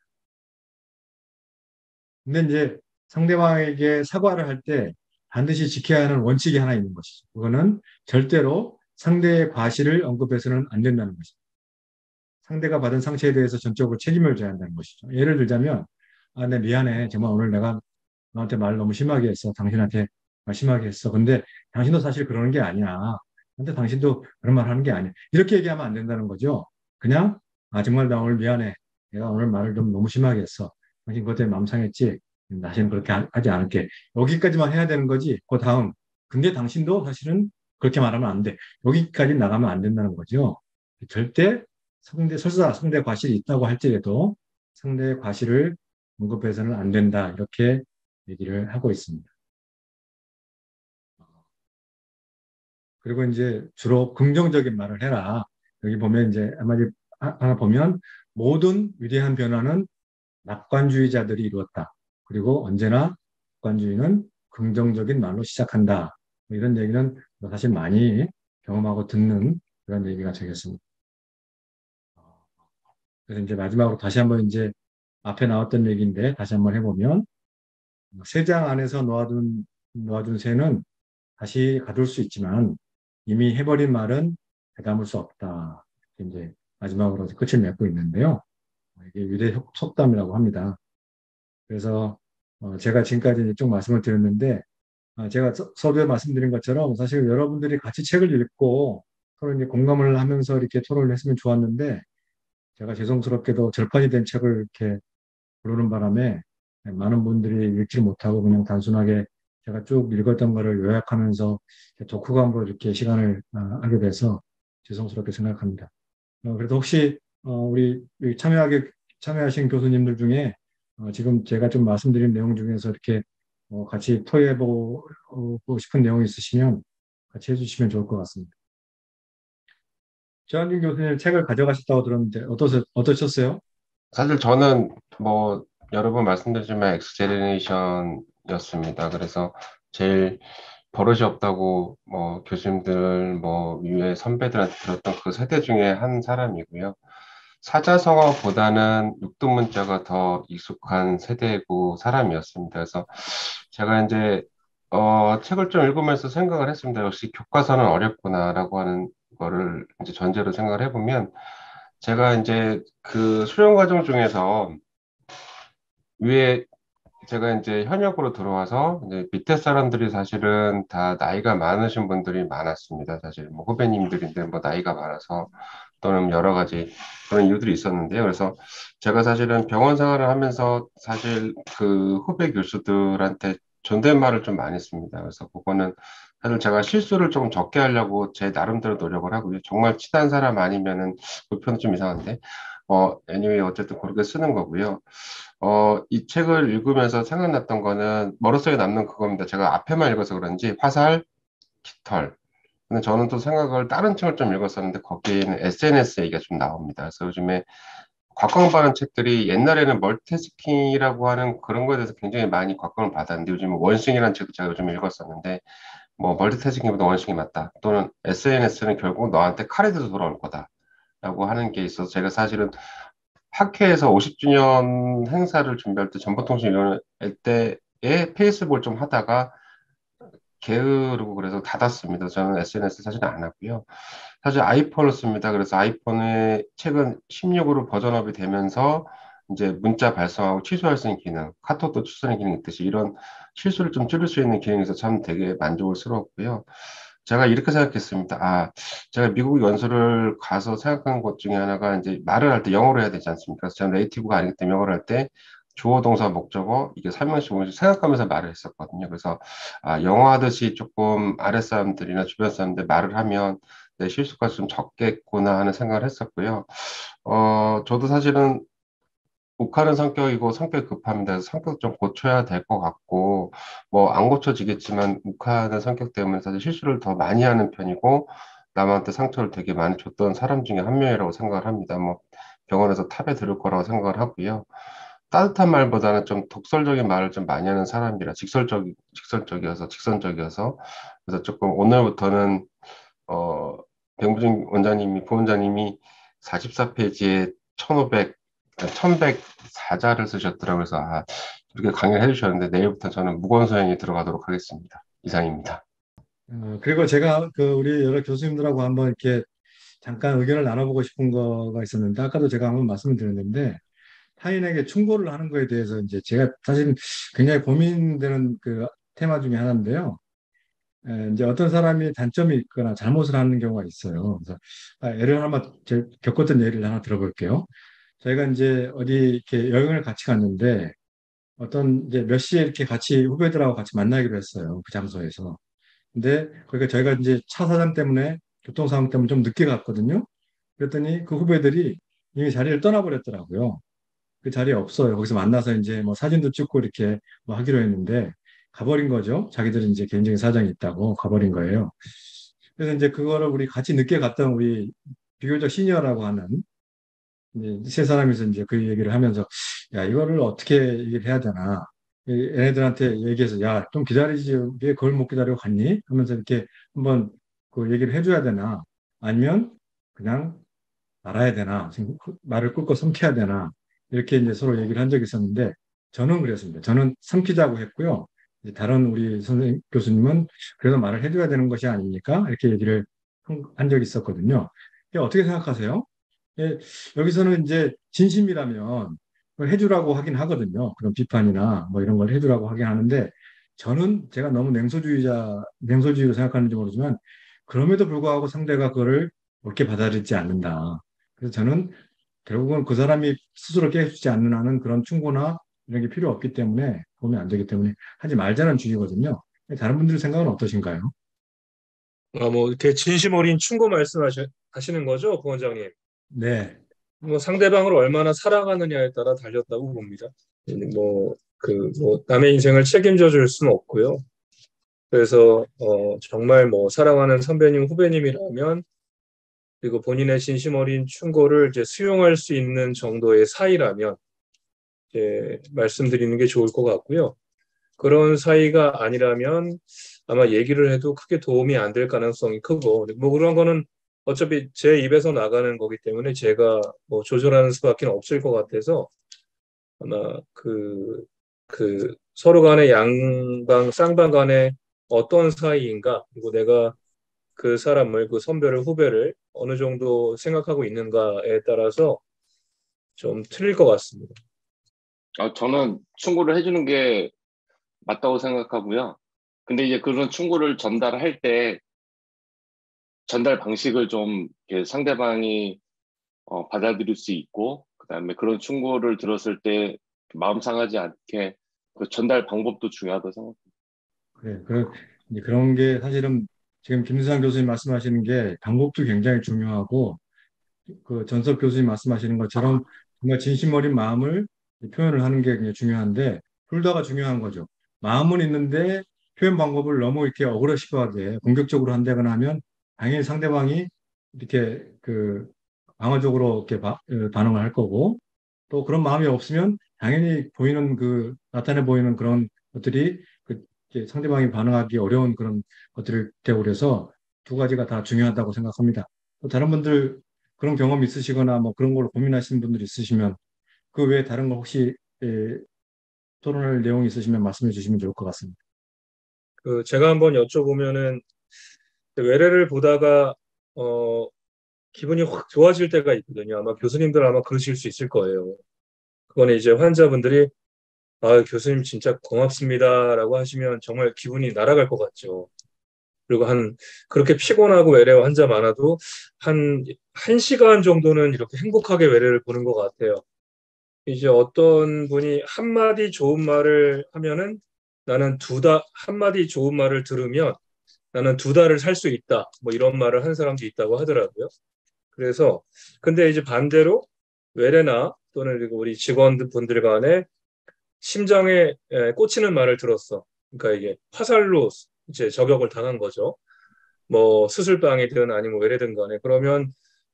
[SPEAKER 1] 근데 이제 상대방에게 사과를 할 때 반드시 지켜야 하는 원칙이 하나 있는 것이죠. 그거는 절대로 상대의 과실을 언급해서는 안 된다는 것이죠. 상대가 받은 상처에 대해서 전적으로 책임을 져야 한다는 것이죠. 예를 들자면, 아, 내 미안해. 정말 오늘 내가 너한테 말 너무 심하게 했어. 당신한테 말 심하게 했어. 근데 당신도 사실 그러는 게 아니야. 근데 당신도 그런 말 하는 게 아니야. 이렇게 얘기하면 안 된다는 거죠. 그냥, 아, 정말 나 오늘 미안해. 내가 오늘 말을 좀 너무 심하게 했어. 당신 그것 때문에 마음 상했지? 다시는 그렇게 하- 하지 않을게. 여기까지만 해야 되는 거지. 그 다음. 근데 당신도 사실은 그렇게 말하면 안 돼. 여기까지 나가면 안 된다는 거죠. 절대 상대, 설사 상대 과실이 있다고 할지라도 상대의 과실을 언급해서는 안 된다. 이렇게 얘기를 하고 있습니다. 그리고 이제 주로 긍정적인 말을 해라. 여기 보면 이제 한마디 하나 보면 모든 위대한 변화는 낙관주의자들이 이루었다. 그리고 언제나 낙관주의는 긍정적인 말로 시작한다. 뭐 이런 얘기는 사실 많이 경험하고 듣는 그런 얘기가 되겠습니다. 그래서 이제 마지막으로 다시 한번 이제 앞에 나왔던 얘기인데 다시 한번 해보면 세 장 안에서 놓아둔 놓아둔 새는 다시 가둘 수 있지만 이미 해버린 말은 되감을 수 없다. 이제 마지막으로 끝을 맺고 있는데요. 이게 유대 속- 속담이라고 합니다. 그래서 어, 제가 지금까지 쭉 말씀을 드렸는데 아, 제가 서, 서두에 말씀드린 것처럼 사실 여러분들이 같이 책을 읽고 서로 이제 공감을 하면서 이렇게 토론을 했으면 좋았는데 제가 죄송스럽게도 절판이 된 책을 이렇게 부르는 바람에 많은 분들이 읽지 못하고 그냥 단순하게 제가 쭉 읽었던 거를 요약하면서 독후감으로 이렇게 시간을 어, 하게 돼서 죄송스럽게 생각합니다. 어, 그래도 혹시 어, 우리 참여하게 참여하신 교수님들 중에 어, 지금 제가 좀 말씀드린 내용 중에서 이렇게 어, 같이 토의해보고 싶은 내용이 있으시면 같이 해주시면 좋을 것 같습니다. 최한준 교수님 책을 가져가셨다고 들었는데 어떠셨, 어떠셨어요?
[SPEAKER 2] 사실 저는 뭐 여러 번 말씀드렸지만 엑스제너레이션이었습니다. 그래서 제일 버릇이 없다고 뭐 교수님들 뭐 위에 선배들한테 들었던 그 세대 중에 한 사람이고요. 사자성어보다는 육두문자가 더 익숙한 세대고 사람이었습니다. 그래서 제가 이제 어, 책을 좀 읽으면서 생각을 했습니다. 역시 교과서는 어렵구나라고 하는 거를 이제 전제로 생각을 해보면 제가 이제 그 수련 과정 중에서 위에 제가 이제 현역으로 들어와서 이제 밑에 사람들이 사실은 다 나이가 많으신 분들이 많았습니다. 사실 뭐 후배님들인데 뭐 나이가 많아서 또는 여러 가지 그런 이유들이 있었는데요. 그래서 제가 사실은 병원 생활을 하면서 사실 그 후배 교수들한테 존댓말을 좀 많이 씁니다. 그래서 그거는 사실 제가 실수를 좀 적게 하려고 제 나름대로 노력을 하고요. 정말 친한 사람 아니면은 그 표현 좀 이상한데 어, anyway 어쨌든 그렇게 쓰는 거고요. 어, 이 책을 읽으면서 생각났던 거는 머릿속에 남는 그겁니다. 제가 앞에만 읽어서 그런지 화살, 깃털. 근데 저는 또 생각을 다른 책을 좀 읽었었는데 거기에는 에스엔에스 얘기가 좀 나옵니다. 그래서 요즘에 곽광 받은 책들이 옛날에는 멀티태스킹이라고 하는 그런 거에 대해서 굉장히 많이 곽광을 받았는데 요즘은 원싱이라는 책도 제가 요즘 읽었었는데 뭐 멀티태스킹보다 원싱이 맞다. 또는 에스엔에스는 결국 너한테 칼에도 돌아올 거다. 라고 하는 게 있어서 제가 사실은 학회에서 오십 주년 행사를 준비할 때 정보통신위원회 때에 페이스북을 좀 하다가 게으르고 그래서 닫았습니다. 저는 에스엔에스 사실 안 하고요. 사실 아이폰을 씁니다. 그래서 아이폰의 최근 십육으로 버전업이 되면서 이제 문자 발송하고 취소할 수 있는 기능, 카톡도 취소하는 기능이 있듯이 이런 실수를 좀 줄일 수 있는 기능에서 참 되게 만족을 스러웠고요. 제가 이렇게 생각했습니다. 아, 제가 미국 연수를 가서 생각한 것 중에 하나가 이제 말을 할 때 영어로 해야 되지 않습니까? 그래서 저는 네이티브가 아니기 때문에 영어를 할 때 주어, 동사, 목적어 이게 삼형식, 오형식 생각하면서 말을 했었거든요. 그래서 아, 영어 하듯이 조금 아랫사람들이나 주변 사람들 말을 하면 내 실수가 좀 적겠구나 하는 생각을 했었고요. 어, 저도 사실은 욱하는 성격이고 성격이 급합니다. 그래서 성격 좀 고쳐야 될 것 같고, 뭐 안 고쳐지겠지만 욱하는 성격 때문에 사실 실수를 더 많이 하는 편이고, 남한테 상처를 되게 많이 줬던 사람 중에 한 명이라고 생각을 합니다. 뭐 병원에서 탑에 들을 거라고 생각을 하고요. 따뜻한 말보다는 좀 독설적인 말을 좀 많이 하는 사람이라 직설적, 직설적이어서, 직선적이어서, 그래서 조금 오늘부터는 어, 백무진 원장님이, 부원장님이 사십사 페이지에 천오백, 천백사 자를 쓰셨더라고요. 그래서, 아, 이렇게 강의를 해주셨는데, 내일부터 저는 무건 수행에 들어가도록 하겠습니다. 이상입니다.
[SPEAKER 1] 어, 그리고 제가 그 우리 여러 교수님들하고 한번 이렇게 잠깐 의견을 나눠보고 싶은 거가 있었는데, 아까도 제가 한번 말씀을 드렸는데, 타인에게 충고를 하는 거에 대해서 이제 제가 사실 굉장히 고민되는 그 테마 중에 하나인데요. 에, 이제 어떤 사람이 단점이 있거나 잘못을 하는 경우가 있어요. 그래서 아, 예를 하나 제 겪었던 예를 하나 들어볼게요. 저희가 이제 어디 이렇게 여행을 같이 갔는데 어떤 이제 몇 시에 이렇게 같이 후배들하고 같이 만나기로 했어요. 그 장소에서. 근데 그러니까 저희가 이제 차 사장 때문에 교통 상황 때문에 좀 늦게 갔거든요. 그랬더니 그 후배들이 이미 자리를 떠나버렸더라고요. 그 자리에 없어요. 거기서 만나서 이제 뭐 사진도 찍고 이렇게 뭐 하기로 했는데 가버린 거죠. 자기들은 이제 개인적인 사정이 있다고 가버린 거예요. 그래서 이제 그거를 우리 같이 늦게 갔던 우리 비교적 시니어라고 하는 이제 세 사람이서 이제 그 얘기를 하면서 야 이거를 어떻게 얘기를 해야 되나 이 얘네들한테 얘기해서 야 좀 기다리지 왜 그걸 못 기다리고 갔니 하면서 이렇게 한번 그 얘기를 해줘야 되나 아니면 그냥 말아야 되나 지금 그 말을 끊고 삼켜야 되나 이렇게 이제 서로 얘기를 한 적이 있었는데 저는 그랬습니다. 저는 삼키자고 했고요. 이제 다른 우리 선생님 교수님은 그래도 말을 해줘야 되는 것이 아닙니까? 이렇게 얘기를 한, 한 적이 있었거든요. 이게 어떻게 생각하세요? 예, 여기서는 이제 진심이라면 그걸 해주라고 하긴 하거든요. 그런 비판이나 뭐 이런 걸 해주라고 하긴 하는데 저는 제가 너무 냉소주의자, 냉소주의로 생각하는지 모르지만 그럼에도 불구하고 상대가 그거를 옳게 받아들이지 않는다. 그래서 저는 결국은 그 사람이 스스로 깨우치지 않는 한은 그런 충고나 이런 게 필요 없기 때문에 도움이 안 되기 때문에 하지 말자는 주의거든요. 다른 분들 생각은 어떠신가요?
[SPEAKER 3] 아, 뭐 이렇게 진심 어린 충고 말씀하시는 거죠, 부원장님?
[SPEAKER 1] 네,
[SPEAKER 3] 뭐 상대방을 얼마나 사랑하느냐에 따라 달렸다고 봅니다. 뭐 그 뭐 남의 인생을 책임져 줄 수는 없고요. 그래서 어, 정말 뭐 사랑하는 선배님, 후배님이라면 그리고 본인의 진심 어린 충고를 이제 수용할 수 있는 정도의 사이라면 이제 말씀드리는 게 좋을 것 같고요. 그런 사이가 아니라면 아마 얘기를 해도 크게 도움이 안 될 가능성이 크고 뭐 그런 거는 어차피 제 입에서 나가는 거기 때문에 제가 뭐 조절하는 수밖에 없을 것 같아서 아마 그, 그 서로 간의 양방 쌍방 간의 어떤 사이인가 그리고 내가 그 사람을 그 선배를 후배를 어느 정도 생각하고 있는가에 따라서 좀 틀릴 것 같습니다.
[SPEAKER 4] 어, 저는 충고를 해주는 게 맞다고 생각하고요. 근데 이제 그런 충고를 전달할 때 전달 방식을 좀 이렇게 상대방이 어, 받아들일 수 있고, 그다음에 그런 충고를 들었을 때 마음 상하지 않게 그 전달 방법도 중요하다고 생각합니다.
[SPEAKER 1] 그래, 그, 이제 그런 게 사실은 지금 김수상 교수님 말씀하시는 게 방법도 굉장히 중요하고 그 전석 교수님 말씀하시는 것처럼 정말 진심 어린 마음을 표현을 하는 게 굉장히 중요한데 둘 다가 중요한 거죠. 마음은 있는데 표현 방법을 너무 이렇게 어그러시하게 공격적으로 한다거나 하면 당연히 상대방이 이렇게 그 방어적으로 이렇게 바, 어, 반응을 할 거고 또 그런 마음이 없으면 당연히 보이는 그 나타내 보이는 그런 것들이 그 이렇게 상대방이 반응하기 어려운 그런 것들을 되고 그래서 두 가지가 다 중요하다고 생각합니다. 또 다른 분들 그런 경험 있으시거나 뭐 그런 걸로 고민하시는 분들 있으시면 그 외에 다른 거 혹시 에, 토론할 내용이 있으시면 말씀해 주시면 좋을 것 같습니다.
[SPEAKER 3] 그 제가 한번 여쭤보면은 외래를 보다가 어, 기분이 확 좋아질 때가 있거든요. 아마 교수님들 아마 그러실 수 있을 거예요. 그거는 이제 환자분들이 아, 교수님 진짜 고맙습니다라고 하시면 정말 기분이 날아갈 것 같죠. 그리고 한 그렇게 피곤하고 외래와 환자 많아도 한 한 시간 정도는 이렇게 행복하게 외래를 보는 것 같아요. 이제 어떤 분이 한마디 좋은 말을 하면은 나는 두 달, 한마디 좋은 말을 들으면 나는 두 달을 살 수 있다. 뭐 이런 말을 한 사람도 있다고 하더라고요. 그래서 근데 이제 반대로 외래나 또는 그리고 우리 직원분들 간에 심장에 에, 꽂히는 말을 들었어. 그러니까 이게 화살로 이제 저격을 당한 거죠. 뭐 수술방이든 아니면 외래든 간에 그러면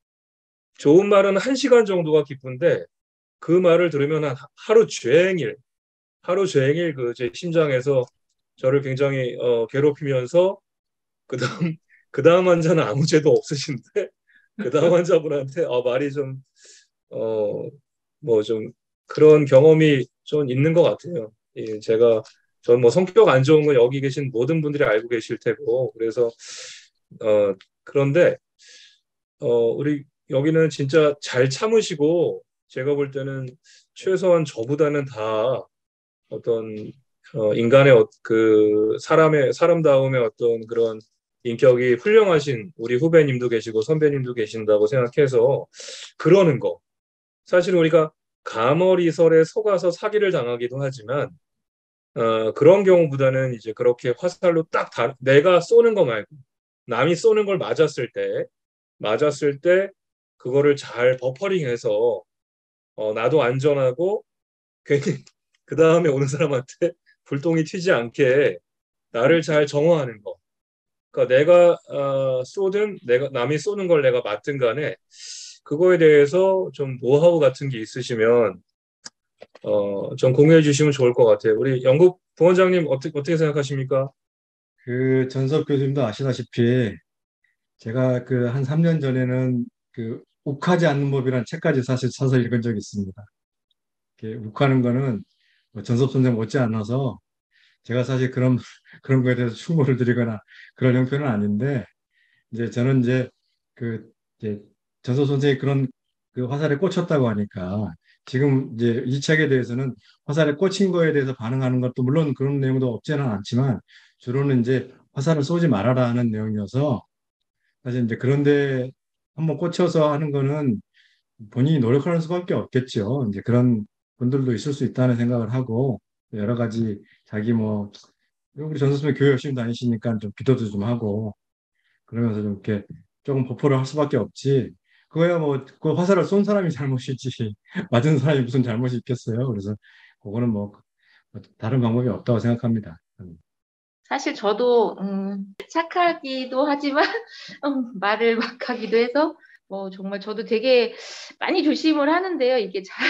[SPEAKER 3] 좋은 말은 한 시간 정도가 기쁜데 그 말을 들으면 한 하루 종일 하루 종일 그 제 심장에서 저를 굉장히 어, 괴롭히면서 그다음 그다음 환자는 아무 죄도 없으신데 그다음 환자분한테 어, 말이 좀 어, 뭐 좀 그런 경험이 좀 있는 것 같아요. 예, 제가 전 뭐 성격 안 좋은 건 여기 계신 모든 분들이 알고 계실 테고 그래서 어, 그런데 어, 우리 여기는 진짜 잘 참으시고 제가 볼 때는 최소한 저보다는 다 어떤 어, 인간의 어, 그 사람의 사람다움의 어떤 그런 인격이 훌륭하신 우리 후배님도 계시고 선배님도 계신다고 생각해서 그러는 거. 사실 우리가 가머리설에 속아서 사기를 당하기도 하지만 어, 그런 경우보다는 이제 그렇게 화살로 딱 다, 내가 쏘는 거 말고 남이 쏘는 걸 맞았을 때 맞았을 때 그거를 잘 버퍼링해서 어, 나도 안전하고 괜히 그 다음에 오는 사람한테 불똥이 튀지 않게 나를 잘 정화하는 거. 그러니까 내가 어, 쏘든 내가 남이 쏘는 걸 내가 맞든 간에 그거에 대해서 좀 노하우 같은 게 있으시면 어, 좀 공유해 주시면 좋을 것 같아요. 우리 영국 부원장님 어떻게 어떻게 생각하십니까?
[SPEAKER 1] 그 전섭 교수님도 아시다시피 제가 그 한 삼 년 전에는 그 욱하지 않는 법이라는 책까지 사실 사서 읽은 적이 있습니다. 이렇게 욱하는 거는 뭐 전섭 선생 못지않아서 제가 사실 그런 그런 거에 대해서 충고를 드리거나 그런 형편은 아닌데 이제 저는 이제 그 이제 전섭 선생이 그런 그 화살에 꽂혔다고 하니까 지금 이제 이 책에 대해서는 화살에 꽂힌 거에 대해서 반응하는 것도 물론 그런 내용도 없지는 않지만 주로는 이제 화살을 쏘지 말아라 하는 내용이어서 사실 이제 그런데 한번 꽂혀서 하는 거는 본인이 노력하는 수밖에 없겠죠. 이제 그런 분들도 있을 수 있다는 생각을 하고 여러 가지 자기 뭐 우리 전 선생님 교회 열심히 다니시니까 좀 기도도 좀 하고 그러면서 좀 이렇게 조금 버퍼를 할 수밖에 없지. 그거야 뭐 그 화살을 쏜 사람이 잘못이지 맞은 사람이 무슨 잘못이 있겠어요. 그래서 그거는 뭐 다른 방법이 없다고 생각합니다. 음.
[SPEAKER 5] 사실 저도 음, 착하기도 하지만 음, 말을 막 하기도 해서 뭐 정말 저도 되게 많이 조심을 하는데요. 이게 잘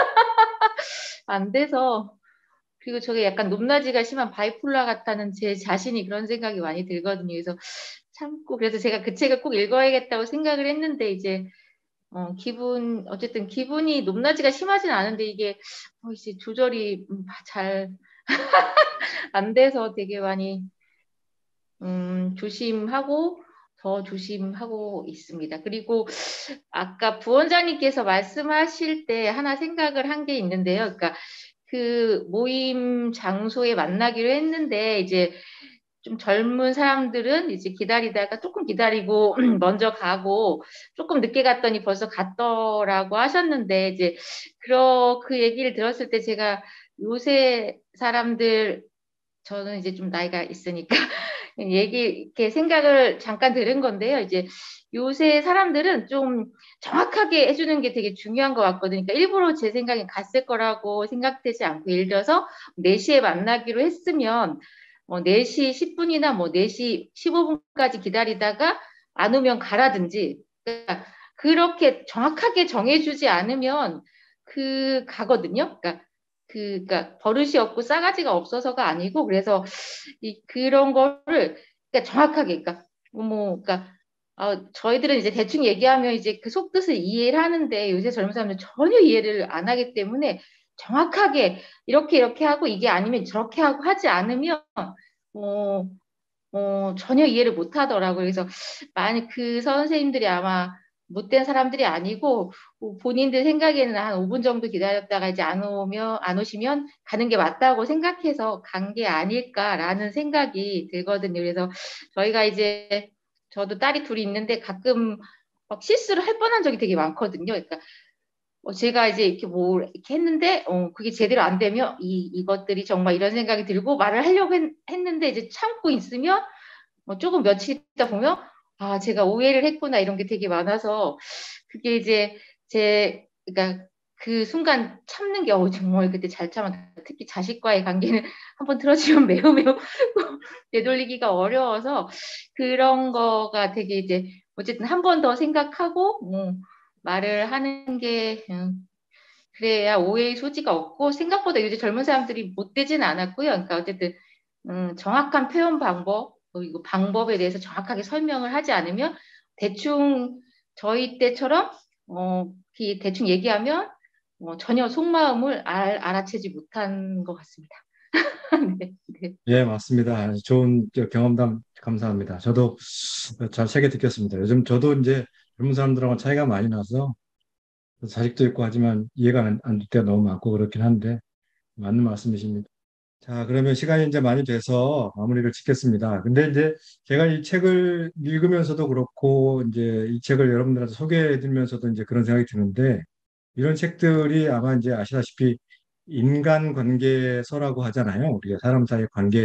[SPEAKER 5] 안 돼서 그리고 저게 약간 높낮이가 심한 바이폴라 같다는 제 자신이 그런 생각이 많이 들거든요. 그래서 참고 그래서 제가 그 책을 꼭 읽어야겠다고 생각을 했는데 이제 어, 기분 어쨌든 기분이 높낮이가 심하진 않은데 이게 어, 이제 조절이 잘 안 돼서 되게 많이 음, 조심하고 더 조심하고 있습니다. 그리고 아까 부원장님께서 말씀하실 때 하나 생각을 한 게 있는데요. 그러니까 그 모임 장소에 만나기로 했는데 이제 좀 젊은 사람들은 이제 기다리다가 조금 기다리고 먼저 가고 조금 늦게 갔더니 벌써 갔더라고 하셨는데 이제 그러 그 얘기를 들었을 때 제가 요새 사람들 저는 이제 좀 나이가 있으니까 얘기 이렇게 생각을 잠깐 들은 건데요. 이제 요새 사람들은 좀 정확하게 해주는 게 되게 중요한 것 같거든요. 그러니까 일부러 제 생각에 갔을 거라고 생각되지 않고 예를 들어서 네 시에 만나기로 했으면 뭐 네 시 십 분이나 뭐 네 시 십오 분까지 기다리다가 안 오면 가라든지 그러니까 그렇게 정확하게 정해주지 않으면 그 가거든요. 그러니까 그, 그러니까 버릇이 없고 싸가지가 없어서가 아니고 그래서 이 그런 거를 그러니까 정확하게 그러니까 뭐 그러니까 어, 저희들은 이제 대충 얘기하면 이제 그 속뜻을 이해를 하는데 요새 젊은 사람들은 전혀 이해를 안 하기 때문에 정확하게 이렇게 이렇게 하고 이게 아니면 저렇게 하고 하지 않으면 어, 어, 전혀 이해를 못 하더라고요. 그래서 만약 그 선생님들이 아마 못된 사람들이 아니고 본인들 생각에는 한 오 분 정도 기다렸다가 이제 안 오면 안 오시면 가는 게 맞다고 생각해서 간 게 아닐까라는 생각이 들거든요. 그래서 저희가 이제 저도 딸이 둘이 있는데 가끔 막 실수를 할 뻔한 적이 되게 많거든요. 그러니까 어, 제가 이제 이렇게 뭐 이렇게 했는데 어, 그게 제대로 안 되면 이 이것들이 정말 이런 생각이 들고 말을 하려고 했, 했는데 이제 참고 있으면 뭐 조금 며칠 있다 보면 아 제가 오해를 했구나 이런 게 되게 많아서 그게 이제 제 그러니까 그 순간 참는 게 어, 정말 그때 잘 참았다. 특히 자식과의 관계는 한번 틀어지면 매우 매우 되돌리기가 어려워서 그런 거가 되게 이제 어쨌든 한 번 더 생각하고 뭐 말을 하는 게 음, 그래야 오해의 소지가 없고 생각보다 요즘 젊은 사람들이 못되지는 않았고요. 그러니까 어쨌든 음, 정확한 표현 방법 그리고 방법에 대해서 정확하게 설명을 하지 않으면 대충 저희 때처럼 어, 이 대충 얘기하면 어, 전혀 속마음을 알, 알아채지 못한 것 같습니다. 네, 네.
[SPEAKER 1] 예, 맞습니다. 좋은 저 경험담 감사합니다. 저도 잘 새겨 듣겠습니다. 요즘 저도 이제 젊은 사람들하고 차이가 많이 나서 자식도 있고 하지만 이해가 안, 안 될 때가 너무 많고 그렇긴 한데 맞는 말씀이십니다. 자, 그러면 시간이 이제 많이 돼서 마무리를 짓겠습니다. 근데 이제 제가 이 책을 읽으면서도 그렇고 이제 이 책을 여러분들한테 소개해 드리면서도 이제 그런 생각이 드는데 이런 책들이 아마 이제 아시다시피 인간관계서라고 하잖아요. 우리가 사람 사이의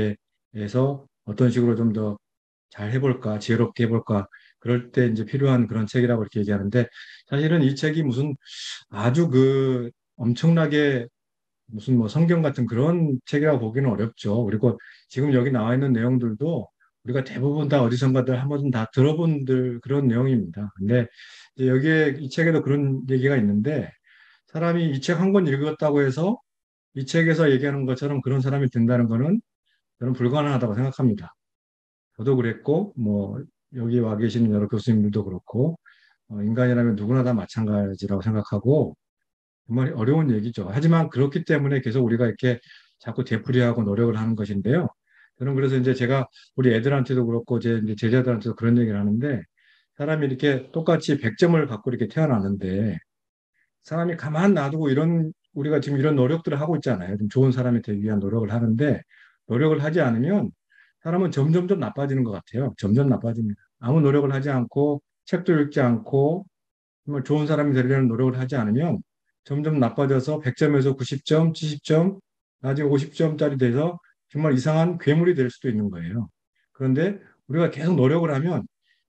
[SPEAKER 1] 관계에서 어떤 식으로 좀 더 잘 해볼까, 지혜롭게 해볼까, 그럴 때 이제 필요한 그런 책이라고 이렇게 얘기하는데 사실은 이 책이 무슨 아주 그 엄청나게 무슨 뭐 성경 같은 그런 책이라고 보기는 어렵죠. 그리고 지금 여기 나와 있는 내용들도 우리가 대부분 다 어디선가들 한 번은 다 들어본 들 그런 내용입니다. 근데 이제 여기에 이 책에도 그런 얘기가 있는데 사람이 이 책 한 권 읽었다고 해서 이 책에서 얘기하는 것처럼 그런 사람이 된다는 거는 저는 불가능하다고 생각합니다. 저도 그랬고 뭐 여기 와 계시는 여러 교수님들도 그렇고 어, 인간이라면 누구나 다 마찬가지라고 생각하고 정말 어려운 얘기죠. 하지만 그렇기 때문에 계속 우리가 이렇게 자꾸 되풀이하고 노력을 하는 것인데요. 저는 그래서 이제 제가 우리 애들한테도 그렇고 제 이제 제자들한테도 그런 얘기를 하는데 사람이 이렇게 똑같이 백 점을 갖고 이렇게 태어나는데 사람이 가만 놔두고 이런 우리가 지금 이런 노력들을 하고 있잖아요. 좀 좋은 사람이 되기 위한 노력을 하는데 노력을 하지 않으면 사람은 점점점 나빠지는 것 같아요. 점점 나빠집니다. 아무 노력을 하지 않고 책도 읽지 않고 정말 좋은 사람이 되려는 노력을 하지 않으면 점점 나빠져서 백 점에서 구십 점, 칠십 점, 나중에 오십 점짜리 돼서 정말 이상한 괴물이 될 수도 있는 거예요. 그런데 우리가 계속 노력을 하면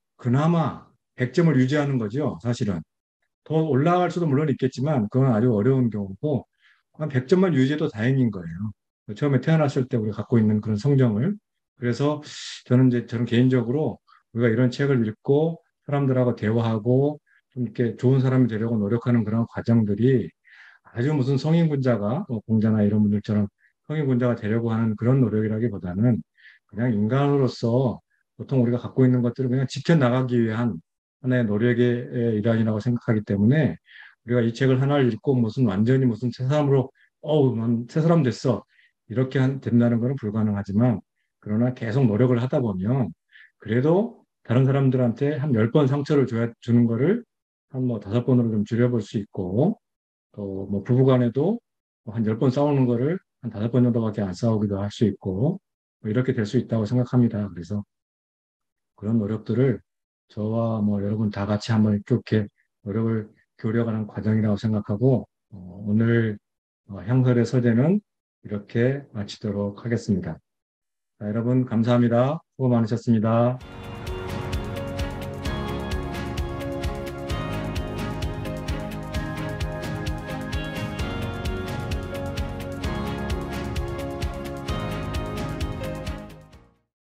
[SPEAKER 1] 그나마 백 점을 유지하는 거죠, 사실은. 더 올라갈 수도 물론 있겠지만 그건 아주 어려운 경우고 한 백 점만 유지해도 다행인 거예요. 처음에 태어났을 때 우리가 갖고 있는 그런 성정을. 그래서 저는 이제 저는 개인적으로 우리가 이런 책을 읽고 사람들하고 대화하고 좀 이렇게 좋은 사람이 되려고 노력하는 그런 과정들이 아주 무슨 성인군자가 뭐 공자나 이런 분들처럼 성인군자가 되려고 하는 그런 노력이라기보다는 그냥 인간으로서 보통 우리가 갖고 있는 것들을 그냥 지켜나가기 위한 하나의 노력의 일환이라고 생각하기 때문에 우리가 이 책을 하나를 읽고 무슨 완전히 무슨 새 사람으로 어우, 난 새 사람 됐어. 이렇게 한, 된다는 것은 불가능하지만 그러나 계속 노력을 하다 보면 그래도 다른 사람들한테 한 열 번 상처를 줘야, 주는 거를 한 뭐 다섯 번으로 좀 줄여볼 수 있고 또 뭐 부부간에도 한 열 번 싸우는 거를 한 다섯 번 정도밖에 안 싸우기도 할 수 있고 뭐 이렇게 될 수 있다고 생각합니다. 그래서 그런 노력들을 저와 뭐 여러분 다 같이 한번 이렇게 노력을 교류하는 과정이라고 생각하고 어, 오늘 어, 향설의 서재는 이렇게 마치도록 하겠습니다. 자, 여러분 감사합니다. 수고 많으셨습니다.